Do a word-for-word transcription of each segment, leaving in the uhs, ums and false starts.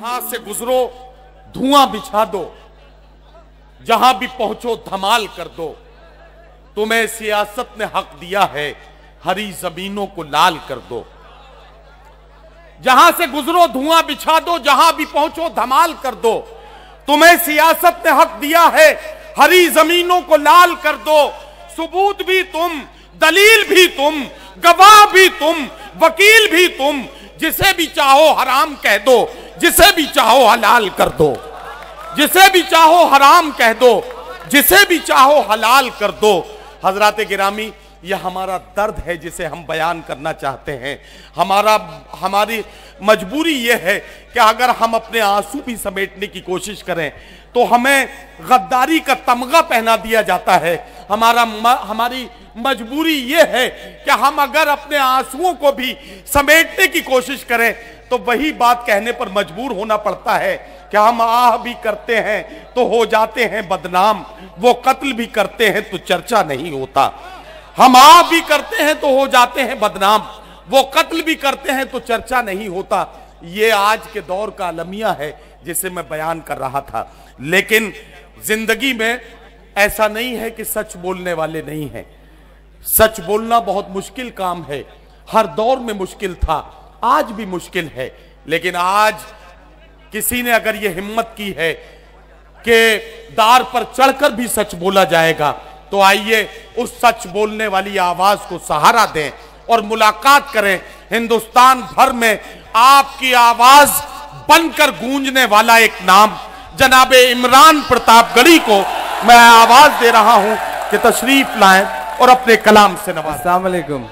जहां से गुजरो धुआं बिछा दो, जहां भी पहुंचो धमाल कर दो। तुम्हें सियासत ने हक दिया है, हरी जमीनों को लाल कर दो। जहां से गुजरो धुआं बिछा दो, जहां भी पहुंचो धमाल कर दो। तुम्हें सियासत ने हक दिया है, हरी जमीनों को लाल कर दो। सबूत भी तुम, दलील भी तुम, गवाह भी तुम, वकील भी तुम। जिसे भी चाहो हराम कह दो, जिसे भी चाहो हलाल कर दो। जिसे भी चाहो हराम कह दो, जिसे भी चाहो हलाल कर दो। हजरात गिरामी, यह हमारा दर्द है जिसे हम बयान करना चाहते हैं। हमारा हमारी मजबूरी यह है कि अगर हम अपने आंसू भी समेटने की कोशिश करें तो हमें गद्दारी का तमगा पहना दिया जाता है। हमारा म, हमारी मजबूरी यह है कि हम अगर अपने आंसुओं को भी समेटने की कोशिश करें तो वही बात कहने पर मजबूर होना पड़ता है कि हम आह भी करते हैं तो हो जाते हैं बदनाम, वो कत्ल भी करते हैं तो चर्चा नहीं होता। हम आह भी करते हैं तो हो जाते हैं बदनाम, वो कत्ल भी करते हैं तो चर्चा नहीं होता। ये आज के दौर का अलमिया है जिसे मैं बयान कर रहा था। लेकिन जिंदगी में ऐसा नहीं है कि सच बोलने वाले नहीं हैं। सच बोलना बहुत मुश्किल काम है, हर दौर में मुश्किल था, आज भी मुश्किल है। लेकिन आज किसी ने अगर यह हिम्मत की है कि दार पर चढ़कर भी सच बोला जाएगा, तो आइए उस सच बोलने वाली आवाज को सहारा दें और मुलाकात करें। हिंदुस्तान भर में आपकी आवाज बनकर गूंजने वाला एक नाम जनाबे इमरान प्रतापगढ़ी को मैं आवाज दे रहा हूं कि तशरीफ लाएं और अपने कलाम से नवाजें। अस्सलाम वालेकुम।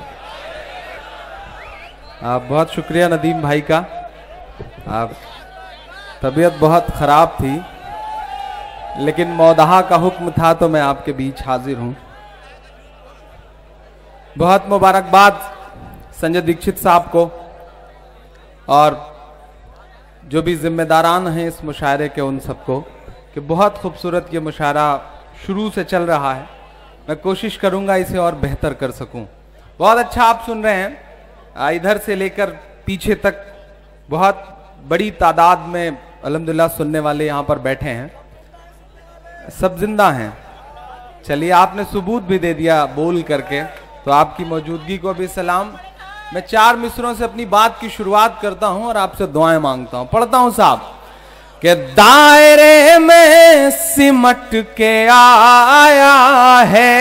आप बहुत शुक्रिया नदीम भाई का। आप तबीयत बहुत खराब थी लेकिन मौदहा का हुक्म था तो मैं आपके बीच हाजिर हूं। बहुत मुबारकबाद संजय दीक्षित साहब को और जो भी जिम्मेदारान हैं इस मुशायरे के उन सबको कि बहुत खूबसूरत ये मुशायरा शुरू से चल रहा है। मैं कोशिश करूंगा इसे और बेहतर कर सकूं। बहुत अच्छा आप सुन रहे हैं, इधर से लेकर पीछे तक बहुत बड़ी तादाद में अल्हम्दुलिल्लाह सुनने वाले यहाँ पर बैठे हैं, सब जिंदा हैं। चलिए आपने सबूत भी दे दिया बोल करके, तो आपकी मौजूदगी को भी सलाम। मैं चार मिसरों से अपनी बात की शुरुआत करता हूं और आपसे दुआएं मांगता हूं। पढ़ता हूं साहब कि दायरे में सिमट के आया है।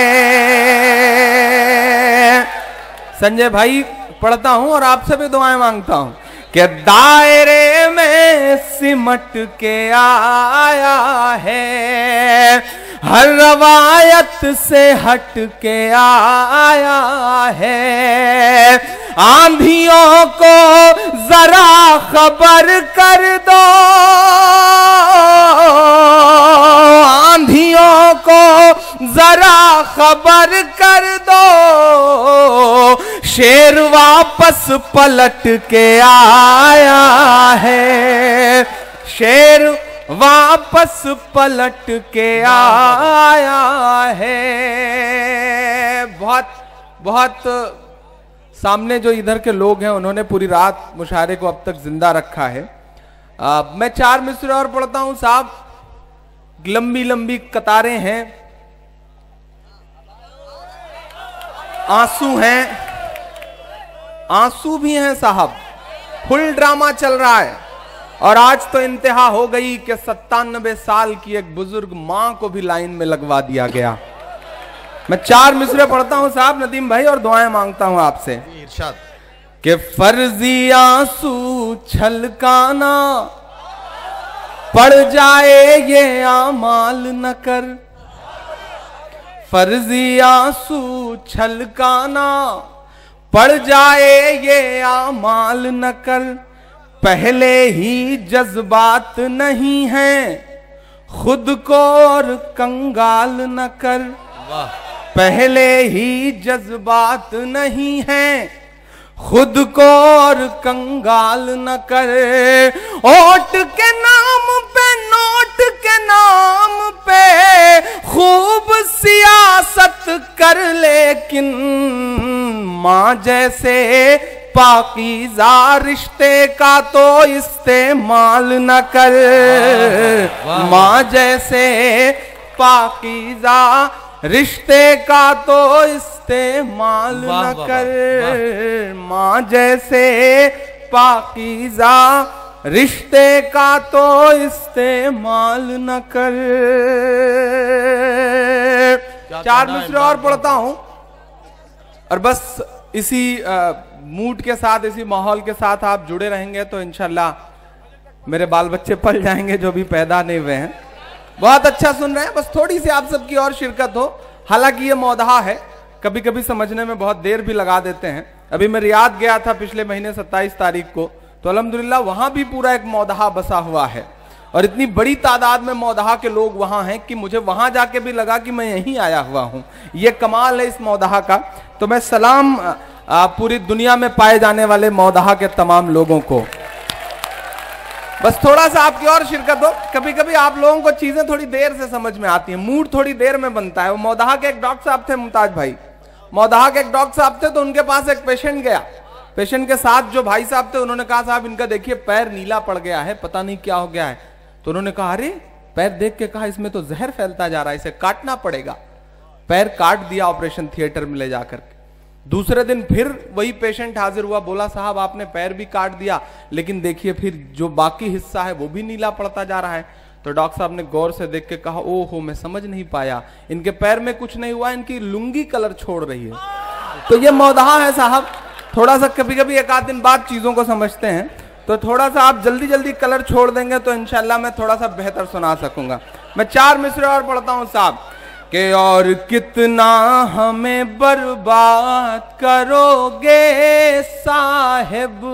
संजय भाई पढ़ता हूं और आपसे भी दुआएं मांगता हूं कि दायरे में सिमट के आया है, हर रवायत से हट के आया है। आंधियों को जरा खबर कर दो, आंधियों को जरा खबर कर दो, शेर वापस पलट के आया है, शेर वापस पलट के आया है। बहुत बहुत सामने जो इधर के लोग हैं उन्होंने पूरी रात मुशायरे को अब तक जिंदा रखा है। आ, मैं चार मिसरे और पढ़ता हूं साहब। लंबी लंबी कतारें हैं, आंसू हैं, आंसू भी हैं साहब। फुल ड्रामा चल रहा है और आज तो इंतहा हो गई कि सत्तानबे साल की एक बुजुर्ग मां को भी लाइन में लगवा दिया गया। मैं चार मिसरे पढ़ता हूं साहब नदीम भाई और दुआएं मांगता हूं आपसे इरशाद कि फर्जी आंसू छलकाना पड़ जाए ये आमाल न कर, फर्जी आंसू छलकाना पड़ जाए ये आमाल न कर। पहले ही जज्बात नहीं हैं, खुद को और कंगाल न कर। पहले ही जज्बात नहीं हैं, खुद को और कंगाल न कर। ओट के नाम पे, नोट के नाम पे खूब सियासत कर, लेकिन मां जैसे पाकीज़ा रिश्ते का तो इस्तेमाल न कर, माँ जैसे पाकीज़ा रिश्ते का तो इस्तेमाल न कर, माँ जैसे पाकीज़ा रिश्ते का तो इस्तेमाल न कर। चार मिसरे और पढ़ता हूं और बस इसी मूड के साथ, इसी माहौल के साथ आप जुड़े रहेंगे तो इंशाल्लाह मेरे बाल बच्चे पल जाएंगे जो भी पैदा नहीं हुए हैं। बहुत अच्छा सुन रहे हैं, बस थोड़ी सी आप सबकी और शिरकत हो। हालांकि ये मौदहा है, कभी कभी समझने में बहुत देर भी लगा देते हैं। अभी मैं रियाद गया था पिछले महीने सत्ताईस तारीख को, तो अल्हम्दुलिल्लाह वहां भी पूरा एक मौदहा बसा हुआ है और इतनी बड़ी तादाद में मौदहा के लोग वहां हैं कि मुझे वहां जाके भी लगा कि मैं यहीं आया हुआ हूं। ये कमाल है इस मौदहा का। तो मैं सलाम पूरी दुनिया में पाए जाने वाले मौदहा के तमाम लोगों को। बस थोड़ा सा आपकी और शिरकत हो। कभी कभी आप लोगों को चीजें थोड़ी देर से समझ में आती हैं, मूड थोड़ी देर में बनता है। वो मौदहा के एक डॉक्टर साहब थे, मुमताज भाई, मौदहा के एक डॉक्टर साहब थे, तो उनके पास एक पेशेंट गया। पेशेंट के साथ जो भाई साहब थे उन्होंने कहा साहब इनका देखिए पैर नीला पड़ गया है, पता नहीं क्या हो गया है। तो उन्होंने कहा अरे, पैर देख के कहा इसमें तो जहर फैलता जा रहा है, इसे काटना पड़ेगा। पैर काट दिया ऑपरेशन थिएटर में ले जाकर के। दूसरे दिन फिर वही पेशेंट हाजिर हुआ, बोला साहब आपने पैर भी काट दिया लेकिन देखिए फिर जो बाकी हिस्सा है वो भी नीला पड़ता जा रहा है। तो डॉक्टर साहब ने गौर से देख के कहा ओहो मैं समझ नहीं पाया, इनके पैर में कुछ नहीं हुआ, इनकी लुंगी कलर छोड़ रही है। तो ये मौदहा है साहब। थोड़ा सा कभी कभी एक आध दिन बाद चीजों को समझते हैं, तो थोड़ा सा आप जल्दी जल्दी कलर छोड़ देंगे तो इंशाल्लाह मैं थोड़ा सा बेहतर सुना सकूंगा। मैं चार मिसरे और पढ़ता हूं साहब कि और कितना हमें बर्बाद करोगे साहिब,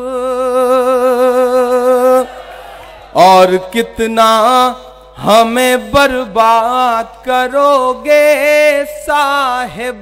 और कितना हमें बर्बाद करोगे साहिब।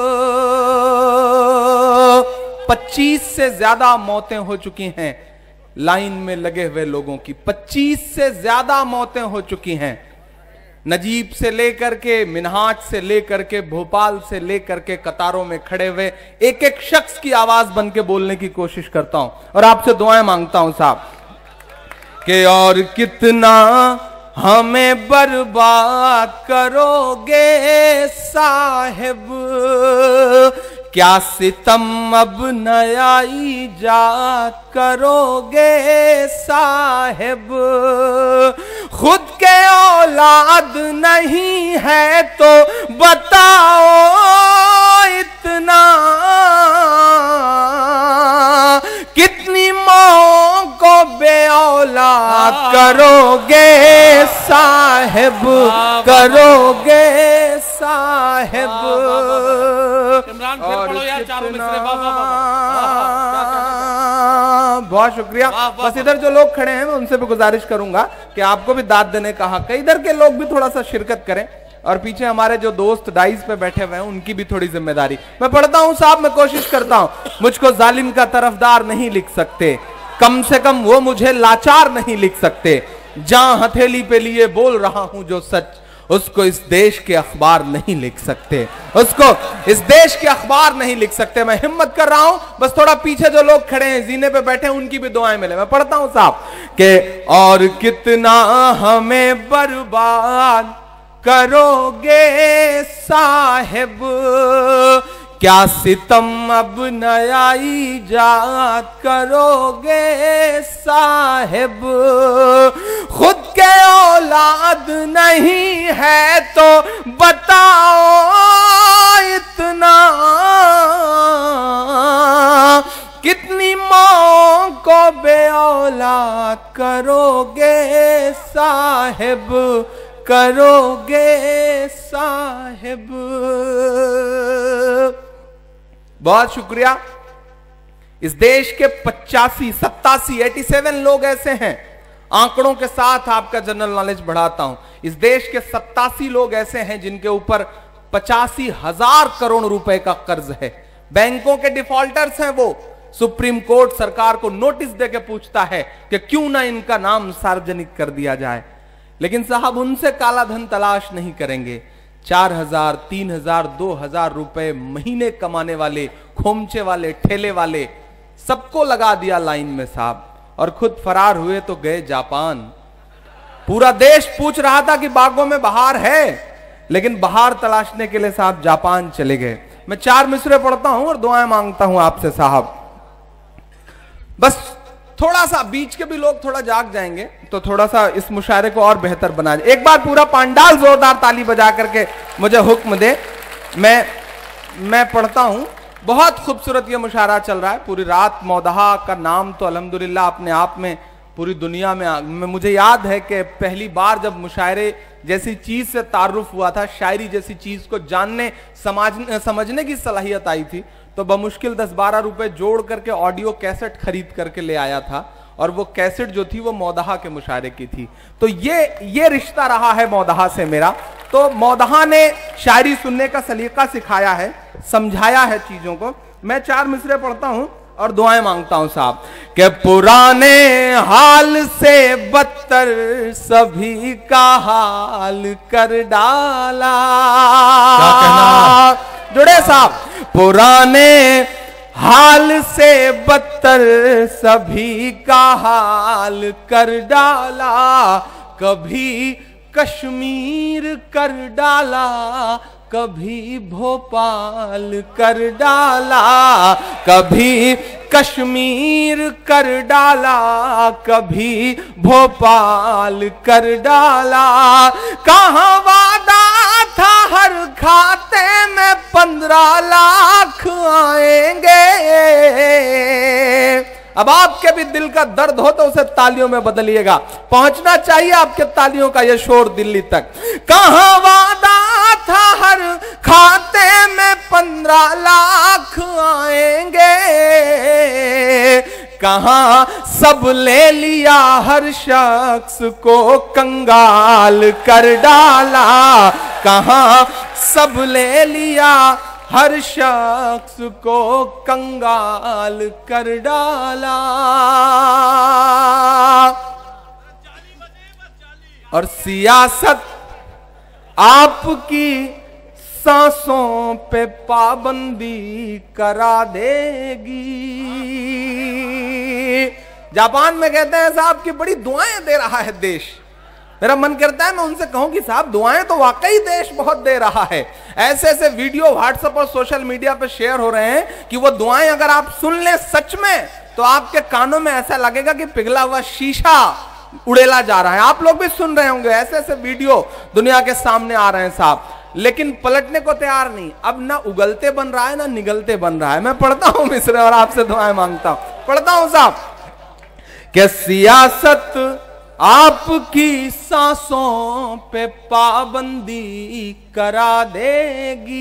पच्चीस से ज्यादा मौतें हो चुकी हैं लाइन में लगे हुए लोगों की, पच्चीस से ज्यादा मौतें हो चुकी हैं। नजीब से लेकर के, मिनहाज से लेकर के, भोपाल से लेकर के कतारों में खड़े हुए एक एक शख्स की आवाज बन के बोलने की कोशिश करता हूं और आपसे दुआएं मांगता हूं साहब कि और कितना हमें बर्बाद करोगे साहिब, क्या सितम अब नया ईजाद करोगे साहिब। खुद के औलाद नहीं है तो बताओ इतना, कितनी माँ को बे औलाद करोगे साहिब, करोगे साहिब। इमरान फिर पढ़ो यार चारों मिसरे। बहुत शुक्रिया। बस इधर जो लोग खड़े हैं मैं उनसे भी गुजारिश करूंगा कि आपको भी दाद देने का हक है, इधर के लोग भी थोड़ा सा शिरकत करें और पीछे हमारे जो दोस्त डाइस पे बैठे हुए हैं उनकी भी थोड़ी जिम्मेदारी। मैं पढ़ता हूं साहब, मैं कोशिश करता हूं। मुझको जालिम का तरफदार नहीं लिख सकते, कम से कम वो मुझे लाचार नहीं लिख सकते। जहां हथेली पे लिए बोल रहा हूं जो सच, उसको इस देश के अखबार नहीं लिख सकते, उसको इस देश के अखबार नहीं लिख सकते। मैं हिम्मत कर रहा हूं, बस थोड़ा पीछे जो लोग खड़े हैं जीने पे बैठे हैं उनकी भी दुआएं मिले। मैं पढ़ता हूं साहब कि और कितना हमें बर्बाद करोगे साहिब, क्या सितम अब नया ईजाद करोगे साहिब। खुद के औलाद नहीं है तो बताओ इतना, कितनी माँ को बे औलाद करोगे साहिब, करोगे साहिब। बहुत शुक्रिया। इस देश के पचासी सत्तासी एटी सेवन लोग ऐसे हैं, आंकड़ों के साथ आपका जनरल नॉलेज बढ़ाता हूं। इस देश के सत्तासी लोग ऐसे हैं जिनके ऊपर पचासी हजार करोड़ रुपए का कर्ज है। बैंकों के डिफॉल्टर्स हैं वो। सुप्रीम कोर्ट सरकार को नोटिस देके पूछता है कि क्यों ना इनका नाम सार्वजनिक कर दिया जाए, लेकिन साहब उनसे काला धन तलाश नहीं करेंगे। चार हजार, तीन हजार, दो हजार रुपए महीने कमाने वाले, खोमचे वाले, ठेले वाले, सबको लगा दिया लाइन में साहब, और खुद फरार हुए तो गए जापान। पूरा देश पूछ रहा था कि बागों में बहार है, लेकिन बहार तलाशने के लिए साहब जापान चले गए। मैं चार मिसरे पढ़ता हूं और दुआएं मांगता हूं आपसे साहब, बस थोड़ा सा बीच के भी लोग थोड़ा जाग जाएंगे तो थोड़ा सा इस मुशायरे को और बेहतर बना जाए। एक बार पूरा पंडाल जोरदार ताली बजा करके मुझे हुक्म दे। मैं मैं पढ़ता हूं। बहुत खूबसूरत ये मुशायरा चल रहा है पूरी रात। मौदहा का नाम तो अल्हम्दुलिल्लाह अपने आप में पूरी दुनिया में, में मुझे याद है कि पहली बार जब मुशायरे जैसी चीज से तारुफ हुआ था, शायरी जैसी चीज को जानने समझने समझने की सलाहियत आई थी, तो बमुश्किल दस बारह रुपए जोड़ करके ऑडियो कैसेट खरीद करके ले आया था, और वो कैसेट जो थी वो मौदहा के मुशायरे की थी। तो ये ये रिश्ता रहा है मौदहा से मेरा। तो मौदहा ने शायरी सुनने का सलीका सिखाया है, समझाया है चीजों को। मैं चार मिसरे पढ़ता हूं और दुआएं मांगता हूं साहब कि पुराने हाल से बदतर सभी का हाल कर डाला। क्या कहना? जुड़े साहब। पुराने हाल से बदतर सभी का हाल कर डाला, कभी कश्मीर कर डाला, कभी भोपाल कर डाला, कभी कश्मीर कर डाला, कभी भोपाल कर डाला। कहाँ वादा था हर खाते में पंद्रह लाख आएंगे। अब आपके भी दिल का दर्द हो तो उसे तालियों में बदलिएगा, पहुंचना चाहिए आपके तालियों का ये शोर दिल्ली तक। कहाँ वादा था हर खाते में पंद्रह लाख आएंगे, कहाँ सब ले लिया हर शख्स को कंगाल कर डाला, कहाँ सब ले लिया हर शख्स को कंगाल कर डाला। और सियासत आपकी सांसों पे पाबंदी करा देगी। जापान में कहते हैं साहब कि बड़ी दुआएं दे रहा है देश। मेरा मन करता है मैं उनसे कहूं कि साहब दुआएं तो वाकई देश बहुत दे रहा है। ऐसे ऐसे वीडियो व्हाट्सएप और सोशल मीडिया पे शेयर हो रहे हैं कि वो दुआएं अगर आप सुन लें सच में तो आपके कानों में ऐसा लगेगा कि पिघला हुआ शीशा उड़ेला जा रहा है। आप लोग भी सुन रहे होंगे, ऐसे ऐसे वीडियो दुनिया के सामने आ रहे हैं साहब, लेकिन पलटने को तैयार नहीं। अब ना उगलते बन रहा है ना निगलते बन रहा है। मैं पढ़ता हूं मिसरे और आपसे दुआएं मांगता हूं। पढ़ता हूं साहब कि सियासत आपकी सांसों पे पाबंदी करा देगी,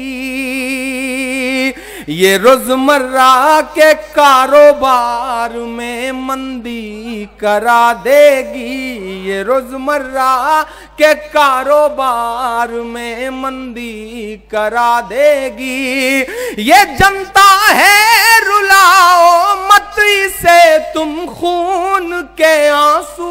ये रोजमर्रा के कारोबार में मंदी करा देगी, ये रोजमर्रा के कारोबार में मंदी करा देगी। ये जनता है रुलाओ मत इसे तुम खून के आंसू।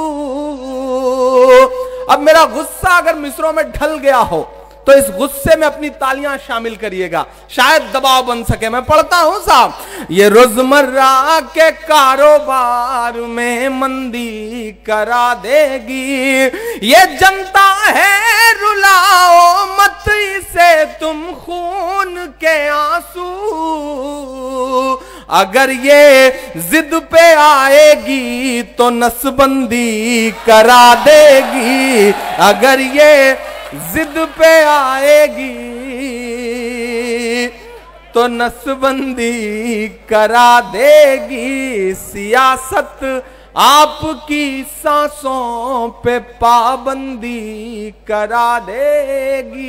अब मेरा गुस्सा अगर मिसरों में ढल गया हो तो इस गुस्से में अपनी तालियां शामिल करिएगा, शायद दबाव बन सके। मैं पढ़ता हूं साहब, ये रोजमर्रा के कारोबार में मंदी करा देगी, ये जनता है रुलाओ मत इसे तुम खून के आंसू। अगर ये जिद पे आएगी तो नसबंदी करा देगी, अगर ये जिद पे आएगी तो नसबंदी करा देगी। सियासत आपकी सांसों पे पाबंदी करा देगी।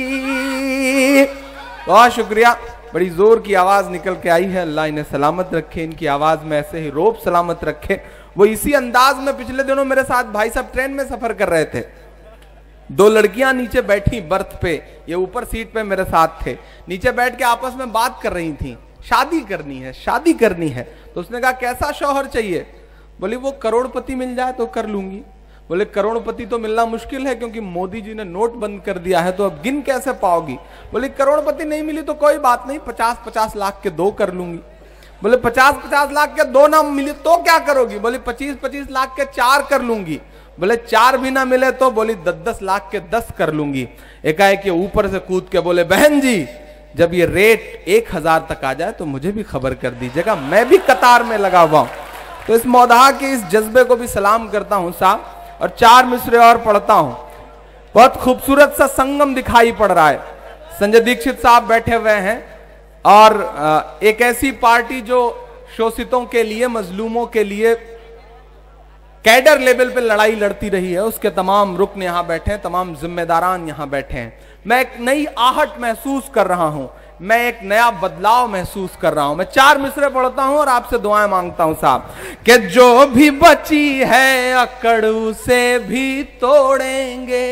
बहुत शुक्रिया। बड़ी जोर की आवाज निकल के आई है। अल्लाह इन्हें सलामत रखे, इनकी आवाज में ऐसे ही रोब सलामत रखे। वो इसी अंदाज में पिछले दिनों मेरे साथ भाई साहब ट्रेन में सफर कर रहे थे। दो लड़कियां नीचे बैठी बर्थ पे, ये ऊपर सीट पे मेरे साथ थे। नीचे बैठ के आपस में बात कर रही थी, शादी करनी है शादी करनी है। तो उसने कहा कैसा शौहर चाहिए? बोली वो करोड़पति मिल जाए तो कर लूंगी। बोले करोड़पति तो मिलना मुश्किल है क्योंकि मोदी जी ने नोट बंद कर दिया है, तो अब गिन कैसे पाओगी? बोले करोड़पति नहीं मिली तो कोई बात नहीं, पचास पचास लाख के दो कर लूंगी। बोले पचास पचास लाख के दो ना मिले तो क्या करोगी? बोली पच्चीस पच्चीस लाख के चार कर लूंगी। बोले चार भी ना मिले तो? बोली दस दस लाख के दस कर लूंगी। एकाएक ये ऊपर से कूद के बोले बहन जी जब ये रेट एक हजार तक आ जाए तो मुझे भी खबर कर दीजिएगा, मैं भी कतार में लगा हुआ हूं। तो इस मौदहा के इस जज्बे को भी सलाम करता हूं साहब, और चार मिसरे और पढ़ता हूं। बहुत खूबसूरत सा संगम दिखाई पड़ रहा है। संजय दीक्षित साहब बैठे हुए हैं और एक ऐसी पार्टी जो शोषितों के लिए, मजलूमों के लिए कैडर लेवल पे लड़ाई लड़ती रही है, उसके तमाम रुकन यहां बैठे हैं, तमाम जिम्मेदारान यहां बैठे हैं। मैं एक नई आहट महसूस कर रहा हूं, मैं एक नया बदलाव महसूस कर रहा हूं। मैं चार मिसरे पढ़ता हूं और आपसे दुआएं मांगता हूं साहब कि जो भी बची है अकड़ उसे भी तोड़ेंगे,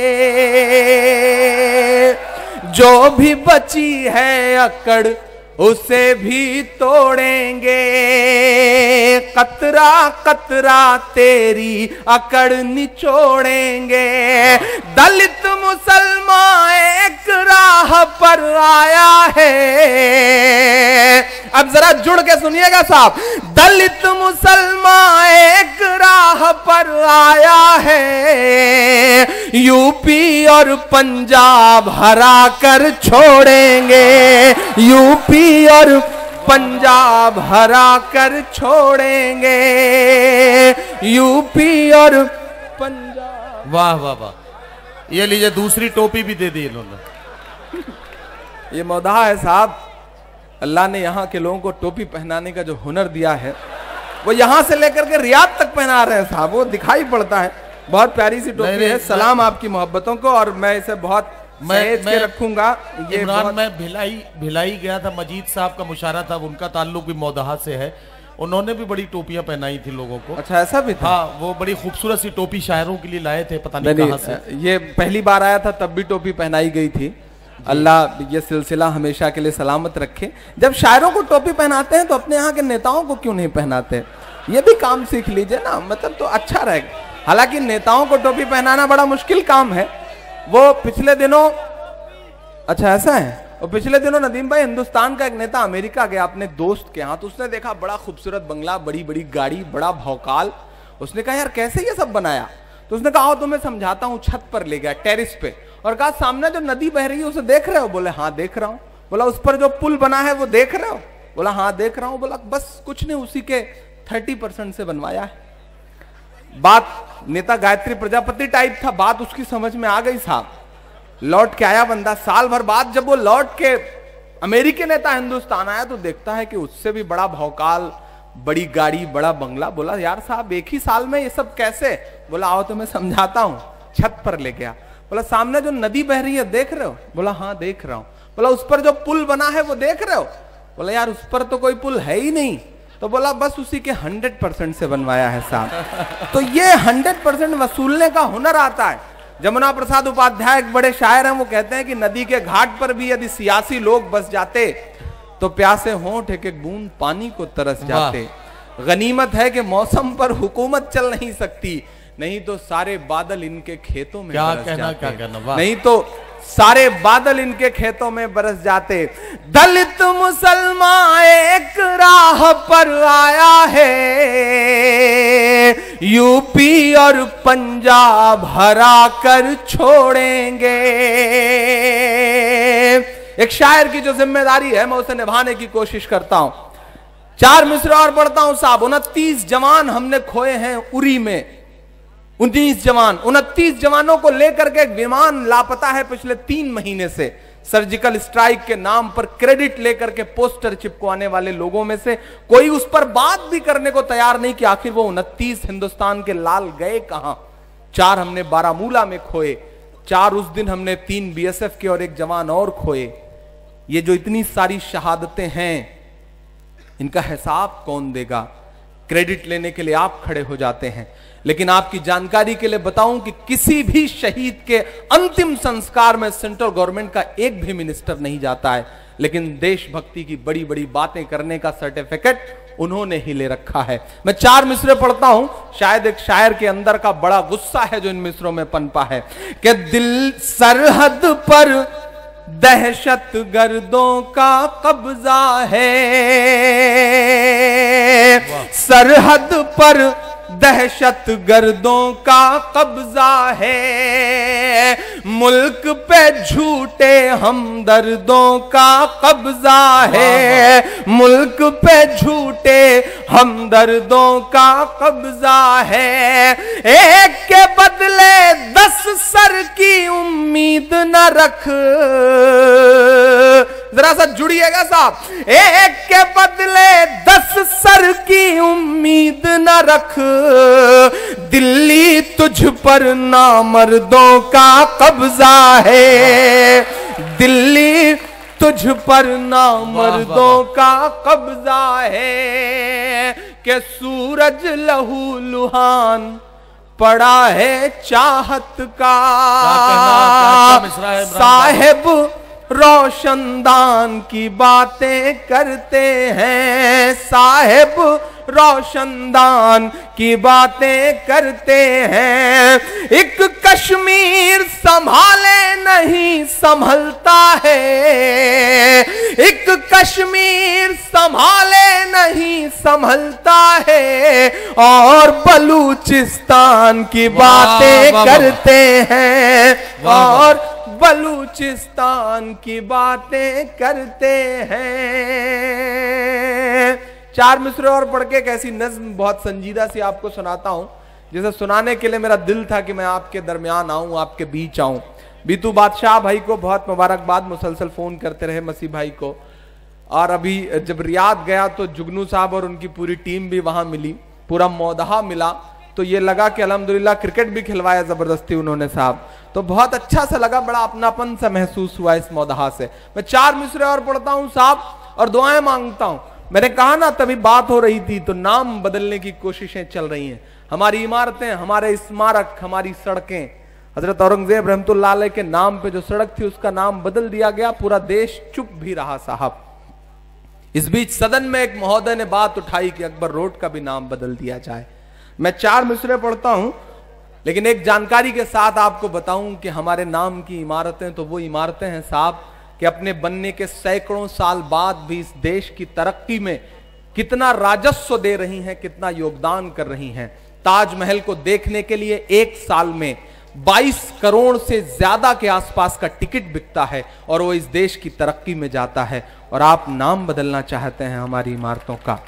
जो भी बची है अकड़ उसे भी तोड़ेंगे, कतरा कतरा तेरी अकड़ निचोड़ेंगे। दलित मुसलमान एक राह पर आया है, अब जरा जुड़ के सुनिएगा साहब, दलित मुसलमान एक राह पर आया है, यूपी और पंजाब हरा कर छोड़ेंगे, यूपी और पंजाब हरा कर छोड़ेंगे, यूपी और पंजाब। वाह वाह वाह, ये लीजिए दूसरी टोपी भी दे दी इन्होंने। ये मौदहा है साहब, अल्लाह ने यहाँ के लोगों को टोपी पहनाने का जो हुनर दिया है वो यहाँ से लेकर के रियाद तक पहना रहे हैं साहब, वो दिखाई पड़ता है। बहुत प्यारी सी टोपी है, सलाम आपकी मोहब्बतों को, और मैं इसे बहुत मैं, मैं रखूंगा। ये इमरान मैं भिलाई भिलाई गया था, मजीद साहब का मुशारा था, उनका ताल्लुक भी मौदहा से है, उन्होंने भी बड़ी टोपियां पहनाई थी लोगों को। अच्छा ऐसा भी था? हाँ, वो बड़ी खूबसूरत सी टोपी शायरों के लिए लाए थे, पता नहीं कहां से। ये पहली बार आया था तब भी टोपी पहनाई गई थी। अल्लाह ये सिलसिला हमेशा के लिए सलामत रखे। जब शायरों को टोपी पहनाते हैं तो अपने यहाँ के नेताओं को क्यों नहीं पहनाते? ये भी काम सीख लीजिए ना, मतलब तो अच्छा रहेगा। हालांकि नेताओं को टोपी पहनाना बड़ा मुश्किल काम है। वो पिछले दिनों, अच्छा ऐसा है, और पिछले दिनों नदीम भाई हिंदुस्तान का एक नेता अमेरिका गया अपने दोस्त के यहाँ, तो उसने देखा बड़ा खूबसूरत बंगला, बड़ी बड़ी गाड़ी, बड़ा भौकाल। उसने कहा यार कैसे ये सब बनाया? तो उसने कहा आओ तुम्हें समझाता हूँ। छत पर ले गया, टेरिस पे, और कहा सामने जो नदी बह रही है उसे देख रहे हो? बोले हाँ देख रहा हूँ। बोला उस पर जो पुल बना है वो देख रहे हो? बोला हाँ देख रहा हूँ। बोला बस कुछ नहीं, उसी के थर्टी परसेंट से बनवाया है। बात नेता गायत्री प्रजापति टाइप था, बात उसकी समझ में आ गई साहब। लौट के आया बंदा साल भर बाद, जब वो लौट के अमेरिकी नेता हिंदुस्तान आया तो देखता है कि उससे भी बड़ा भौकाल, बड़ी गाड़ी, बड़ा बंगला। बोला यार साहब एक ही साल में ये सब कैसे? बोला आओ तो मैं समझाता हूं। छत पर ले गया, बोला सामने जो नदी बह रही है देख रहे हो? बोला हाँ देख रहा हूं। बोला उस पर जो पुल बना है वो देख रहे हो? बोला यार उस पर तो कोई पुल है ही नहीं। तो बोला बस उसी के हंड्रेड परसेंट से बनवाया है साहब। तो ये हंड्रेड परसेंट वसूलने का हुनर आता है। जमुना प्रसाद उपाध्याय एक बड़े शायर हैं, वो कहते हैं कि नदी के घाट पर भी यदि सियासी लोग बस जाते तो प्यासे होंठ एक एक बूंद पानी को तरस जाते। गनीमत है कि मौसम पर हुकूमत चल नहीं सकती, नहीं तो सारे बादल इनके खेतों में क्या बरस कहना, जाते। क्या कहना, नहीं तो सारे बादल इनके खेतों में बरस जाते। दलित मुसलमान एक राह पर आया है, यूपी और पंजाब हरा कर छोड़ेंगे। एक शायर की जो जिम्मेदारी है मैं उसे निभाने की कोशिश करता हूं। चार मिसरे और पढ़ता हूं साहब। उनतीस जवान हमने खोए हैं उरी में, उन्नीस जवान, उनतीस जवानों को लेकर के एक विमान लापता है पिछले तीन महीने से। सर्जिकल स्ट्राइक के नाम पर क्रेडिट लेकर के पोस्टर चिपकवाने वाले लोगों में से कोई उस पर बात भी करने को तैयार नहीं कि आखिर वो उनतीस हिंदुस्तान के लाल गए कहां। चार हमने बारामूला में खोए, चार उस दिन हमने तीन बीएसएफ के और एक जवान और खोए। ये जो इतनी सारी शहादतें हैं इनका हिसाब कौन देगा? क्रेडिट लेने के लिए आप खड़े हो जाते हैं, लेकिन आपकी जानकारी के लिए बताऊं कि किसी भी शहीद के अंतिम संस्कार में सेंट्रल गवर्नमेंट का एक भी मिनिस्टर नहीं जाता है, लेकिन देशभक्ति की बड़ी बड़ी बातें करने का सर्टिफिकेट उन्होंने ही ले रखा है। मैं चार मिसरे पढ़ता हूं, शायद एक शायर के अंदर का बड़ा गुस्सा है जो इन मिसरों में पनपा है कि दिल सरहद पर दहशत गर्दों का कब्जा है, सरहद पर दहशत गर्दों का कब्जा है, मुल्क पे झूठे हमदर्दों का कब्जा है, मुल्क पे झूठे हमदर्दों का कब्जा है। एक के बदले दस सर की उम्मीद न रख, जरा सा जुड़िएगा साहब, एक के बदले दस सर की उम्मीद न रख, दिल्ली तुझ पर नामर्दों का कब्जा है, दिल्ली तुझ पर नामर्दों का कब्जा है, कि सूरज लहू लुहान पड़ा है चाहत का, साहिब रोशनदान की बातें करते हैं, साहिब रोशनदान की बातें करते हैं, एक कश्मीर संभाले नहीं संभलता है, एक कश्मीर संभाले नहीं संभलता है, और बलूचिस्तान की बातें करते हैं, और बलूचिस्तान की बातें करते हैं। चार मिसरे और पढ़ के एक ऐसी नज्म बहुत संजीदा सी आपको सुनाता हूं, जिसे सुनाने के लिए मेरा दिल था कि मैं आपके दरमियान आऊं, आपके बीच आऊं। बीतू बादशाह भाई को बहुत मुबारकबाद, मुसलसल फोन करते रहे मसीह भाई को, और अभी जब रियाद गया तो जुगनू साहब और उनकी पूरी टीम भी वहां मिली, पूरा मौदहा मिला, तो ये लगा कि अल्हम्दुलिल्लाह क्रिकेट भी खिलवाया जबरदस्ती उन्होंने साहब, तो बहुत अच्छा सा लगा, बड़ा अपनापन सा महसूस हुआ इस मौदहा से। मैं चार मिसरे और पढ़ता हूं साहब और दुआएं मांगता हूं। मैंने कहा ना तभी बात हो रही थी, तो नाम बदलने की कोशिशें चल रही हैं, हमारी इमारतें, हमारे स्मारक, हमारी सड़कें, हजरत औरंगजेब रहमतुल्लाह अलैह के नाम पे जो सड़क थी उसका नाम बदल दिया गया, पूरा देश चुप भी रहा साहब। इस बीच सदन में एक महोदय ने बात उठाई कि अकबर रोड का भी नाम बदल दिया जाए। मैं चार मिसरे पढ़ता हूं, लेकिन एक जानकारी के साथ आपको बताऊं कि हमारे नाम की इमारतें तो वो इमारतें हैं साहब कि अपने बनने के सैकड़ों साल बाद भी इस देश की तरक्की में कितना राजस्व दे रही हैं, कितना योगदान कर रही हैं। ताजमहल को देखने के लिए एक साल में बाईस करोड़ से ज्यादा के आसपास का टिकट बिकता है, और वो इस देश की तरक्की में जाता है, और आप नाम बदलना चाहते हैं हमारी इमारतों का।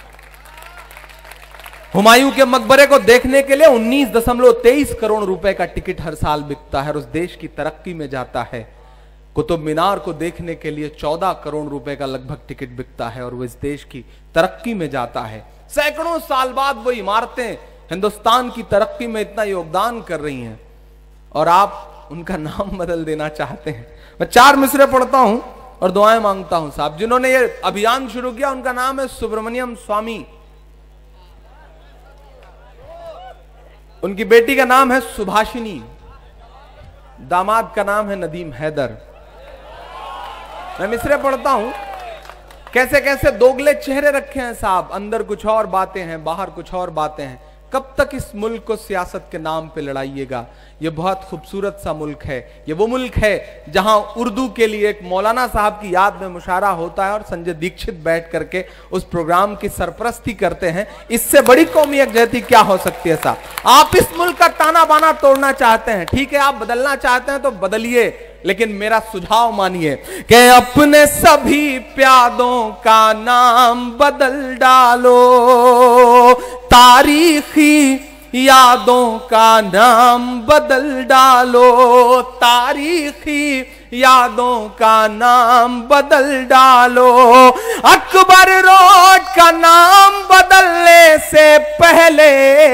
हुमायूं के मकबरे को देखने के लिए उन्नीस दशमलव तेईस करोड़ रुपए का टिकट हर साल बिकता है और उस देश की तरक्की में जाता है। कुतुब मीनार को देखने के लिए चौदह करोड़ रुपए का लगभग टिकट बिकता है और वो इस देश की तरक्की में जाता है। सैकड़ों साल बाद वो इमारतें हिंदुस्तान की तरक्की में इतना योगदान कर रही हैं, और आप उनका नाम बदल देना चाहते हैं। मैं चार मिसरे पढ़ता हूं और दुआएं मांगता हूं साहब। जिन्होंने ये अभियान शुरू किया उनका नाम है सुब्रमण्यम स्वामी, उनकी बेटी का नाम है सुभाषिनी, दामाद का नाम है नदीम हैदर। मैं मिसरे पढ़ता हूं, कैसे कैसे दोगले चेहरे रखे हैं साहब, अंदर कुछ और बातें हैं, बाहर कुछ और बातें हैं। कब तक इस मुल्क को सियासत के नाम पे लड़ाइएगा? ये बहुत खूबसूरत सा मुल्क है, ये वो मुल्क है जहां उर्दू के लिए एक मौलाना साहब की याद में मुशायरा होता है और संजय दीक्षित बैठ करके उस प्रोग्राम की सरपरस्ती करते हैं। इससे बड़ी कौमी यकजहती क्या हो सकती है साहब? आप इस मुल्क का ताना बाना तोड़ना चाहते हैं, ठीक है, आप बदलना चाहते हैं तो बदलिए, लेकिन मेरा सुझाव मानिए कि अपने सभी प्यादों का नाम बदल डालो, तारीखी यादों का नाम बदल डालो, तारीखी यादों का नाम बदल डालो। अकबर रोड का नाम बदलने से पहले,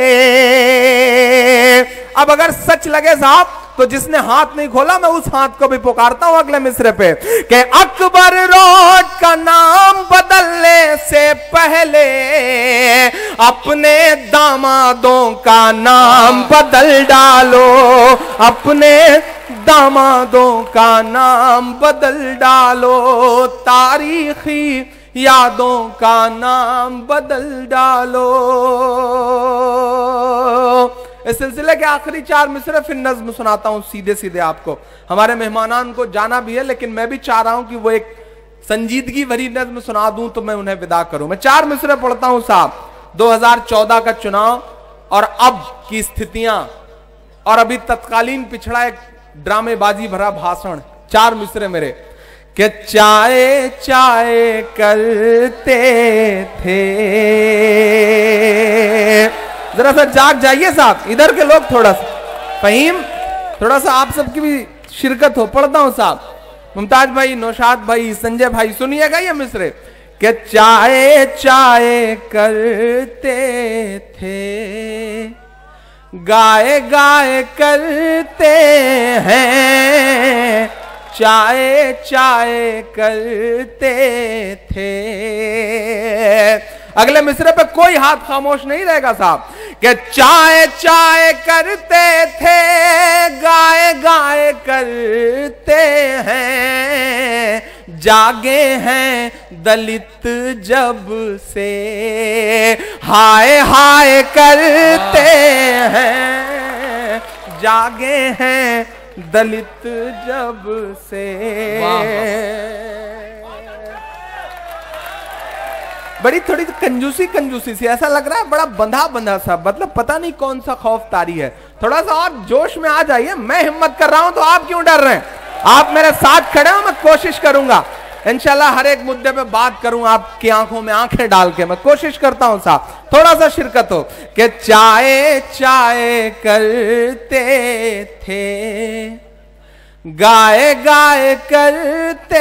अब अगर सच लगे साहब तो जिसने हाथ नहीं खोला मैं उस हाथ को भी पुकारता हूं अगले मिसरे पे कि अकबर रोड का नाम बदलने से पहले अपने दामादों का नाम बदल डालो, अपने दामादों का नाम बदल डालो, तारीखी यादों का नाम बदल डालो। इस सिलसिले के आखिरी चार मिसरे फिर नज्म सुनाता हूं सीधे सीधे आपको। हमारे मेहमानान को जाना भी है, लेकिन मैं भी चाह रहा हूं कि वो एक संजीदगी भरी नज्म सुना दूं तो मैं उन्हें विदा करूं। मैं चार मिसरे पढ़ता हूं साहब। दो हज़ार चौदह का चुनाव और अब की स्थितियां और अभी तत्कालीन पिछड़ा एक ड्रामेबाजी भरा भाषण। चार मिसरे मेरे कि चाय चाय करते थे। जरा सा जाग जाइए साहब, इधर के लोग थोड़ा सा फहीम, थोड़ा सा आप सबकी भी शिरकत हो। पढ़ता हूं साहब। मुमताज भाई, नौशाद भाई, संजय भाई, सुनिएगा ये मिसरे कि चाय चाय करते थे, गाय गाय करते हैं, चाय चाय करते थे। अगले मिसरे पे कोई हाथ खामोश नहीं रहेगा साहब कि चाय चाय करते थे, गाय गाय करते हैं, जागे हैं दलित जब से, हाय हाय करते हैं, जागे हैं दलित जब से। बड़ी थोड़ी कंजूसी कंजूसी सी, ऐसा लग रहा है बड़ा बंधा बंधा सा, मतलब पता नहीं कौन सा खौफ तारी है। थोड़ा सा और जोश में आ जाइए। मैं हिम्मत कर रहा हूं तो आप क्यों डर रहे हैं? आप मेरे साथ खड़े हो, मैं कोशिश करूंगा इंशाल्लाह हर एक मुद्दे पे बात करूं, आपकी आंखों में आंखें डाल के मैं कोशिश करता हूं साहब, थोड़ा सा शिरकत हो। कि चाय चाय करते थे, गाय गाय करते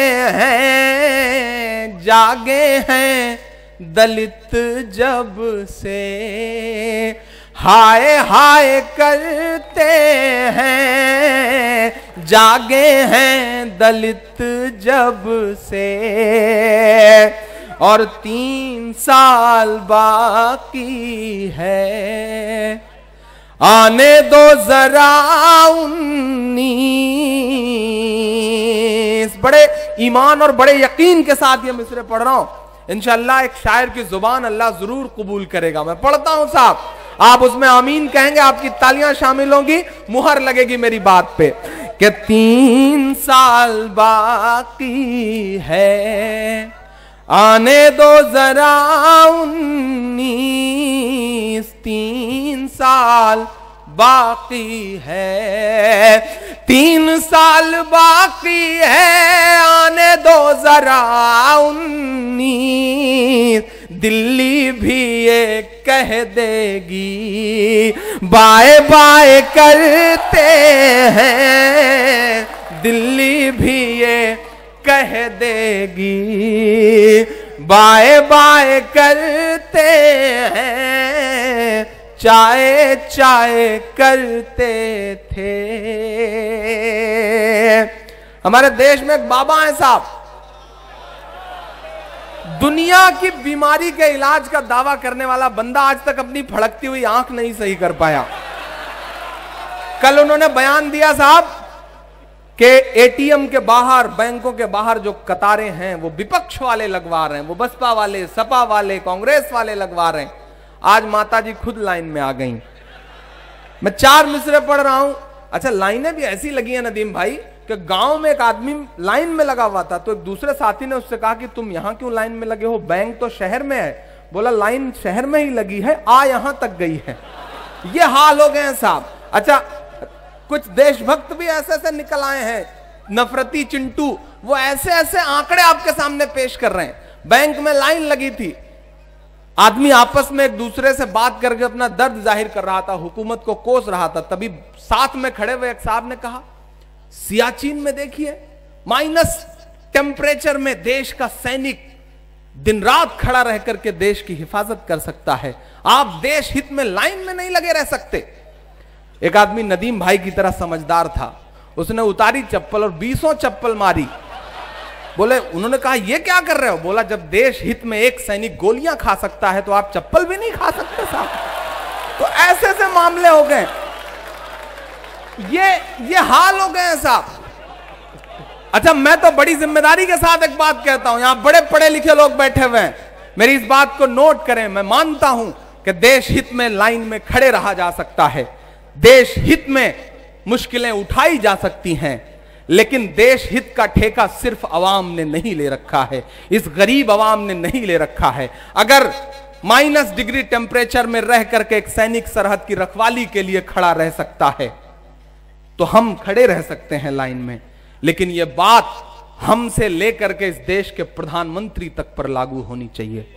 हैं, जागे हैं दलित जब से, हाय हाय करते हैं, जागे हैं दलित जब से। और तीन साल बाकी है, आने दो जरा उन्नीस। बड़े ईमान और बड़े यकीन के साथ ये मिसरे पढ़ रहा हूं। इंशाअल्लाह एक शायर की जुबान अल्लाह जरूर कबूल करेगा। मैं पढ़ता हूं साहब, आप उसमें आमीन कहेंगे, आपकी तालियां शामिल होंगी, मुहर लगेगी मेरी बात पे। कि तीन साल बाकी है, आने दो जरा उन्नीस। तीन साल बाकी है, तीन साल बाकी है, आने दो जरा उन्नीस। दिल्ली भी ये कह देगी, बाय बाय करते हैं, दिल्ली भी ये कह देगी, बाय बाय करते हैं, चाय चाय करते थे। हमारे देश में एक बाबा है साहब, दुनिया की बीमारी के इलाज का दावा करने वाला बंदा आज तक अपनी फड़कती हुई आंख नहीं सही कर पाया। कल उन्होंने बयान दिया साहब कि एटीएम के बाहर, बैंकों के बाहर जो कतारें हैं वो विपक्ष वाले लगवा रहे हैं, वो बसपा वाले, सपा वाले, कांग्रेस वाले लगवा रहे हैं। आज माता जी खुद लाइन में आ गई। मैं चार मिसरे पढ़ रहा हूं। अच्छा, लाइनें भी ऐसी लगी है नदीम भाई कि गांव में एक आदमी लाइन में लगा हुआ था, तो एक दूसरे साथी ने उससे कहा कि तुम यहां क्यों लाइन में लगे हो, बैंक तो शहर में है। बोला लाइन शहर में ही लगी है, आ यहां तक गई है। ये हाल हो गए हैं साहब। अच्छा, कुछ देशभक्त भी ऐसे ऐसे निकल आए हैं, नफरती चिंटू, वो ऐसे ऐसे आंकड़े आपके सामने पेश कर रहे हैं। बैंक में लाइन लगी थी, आदमी आपस में एक दूसरे से बात करके अपना दर्द जाहिर कर रहा था, हुकूमत को कोस रहा था। तभी साथ में खड़े हुए एक साहब ने कहा, सियाचिन में देखिए माइनस टेम्परेचर में देश का सैनिक दिन रात खड़ा रह करके देश की हिफाजत कर सकता है, आप देश हित में लाइन में नहीं लगे रह सकते। एक आदमी नदीम भाई की तरह समझदार था, उसने उतारी चप्पल और बीसों चप्पल मारी। बोले, उन्होंने कहा ये क्या कर रहे हो? बोला, जब देश हित में एक सैनिक गोलियां खा सकता है तो आप चप्पल भी नहीं खा सकते साहब। तो ऐसे ऐसे मामले हो गए, ये ये हाल हो गए हैं साहब। अच्छा, मैं तो बड़ी जिम्मेदारी के साथ एक बात कहता हूं, यहां बड़े पढ़े लिखे लोग बैठे हुए हैं, मेरी इस बात को नोट करें। मैं मानता हूं कि देश हित में लाइन में खड़े रहा जा सकता है, देश हित में मुश्किलें उठाई जा सकती हैं, लेकिन देश हित का ठेका सिर्फ अवाम ने नहीं ले रखा है, इस गरीब अवाम ने नहीं ले रखा है। अगर माइनस डिग्री टेम्परेचर में रह करके एक सैनिक सरहद की रखवाली के लिए खड़ा रह सकता है तो हम खड़े रह सकते हैं लाइन में, लेकिन यह बात हमसे लेकर के इस देश के प्रधानमंत्री तक पर लागू होनी चाहिए।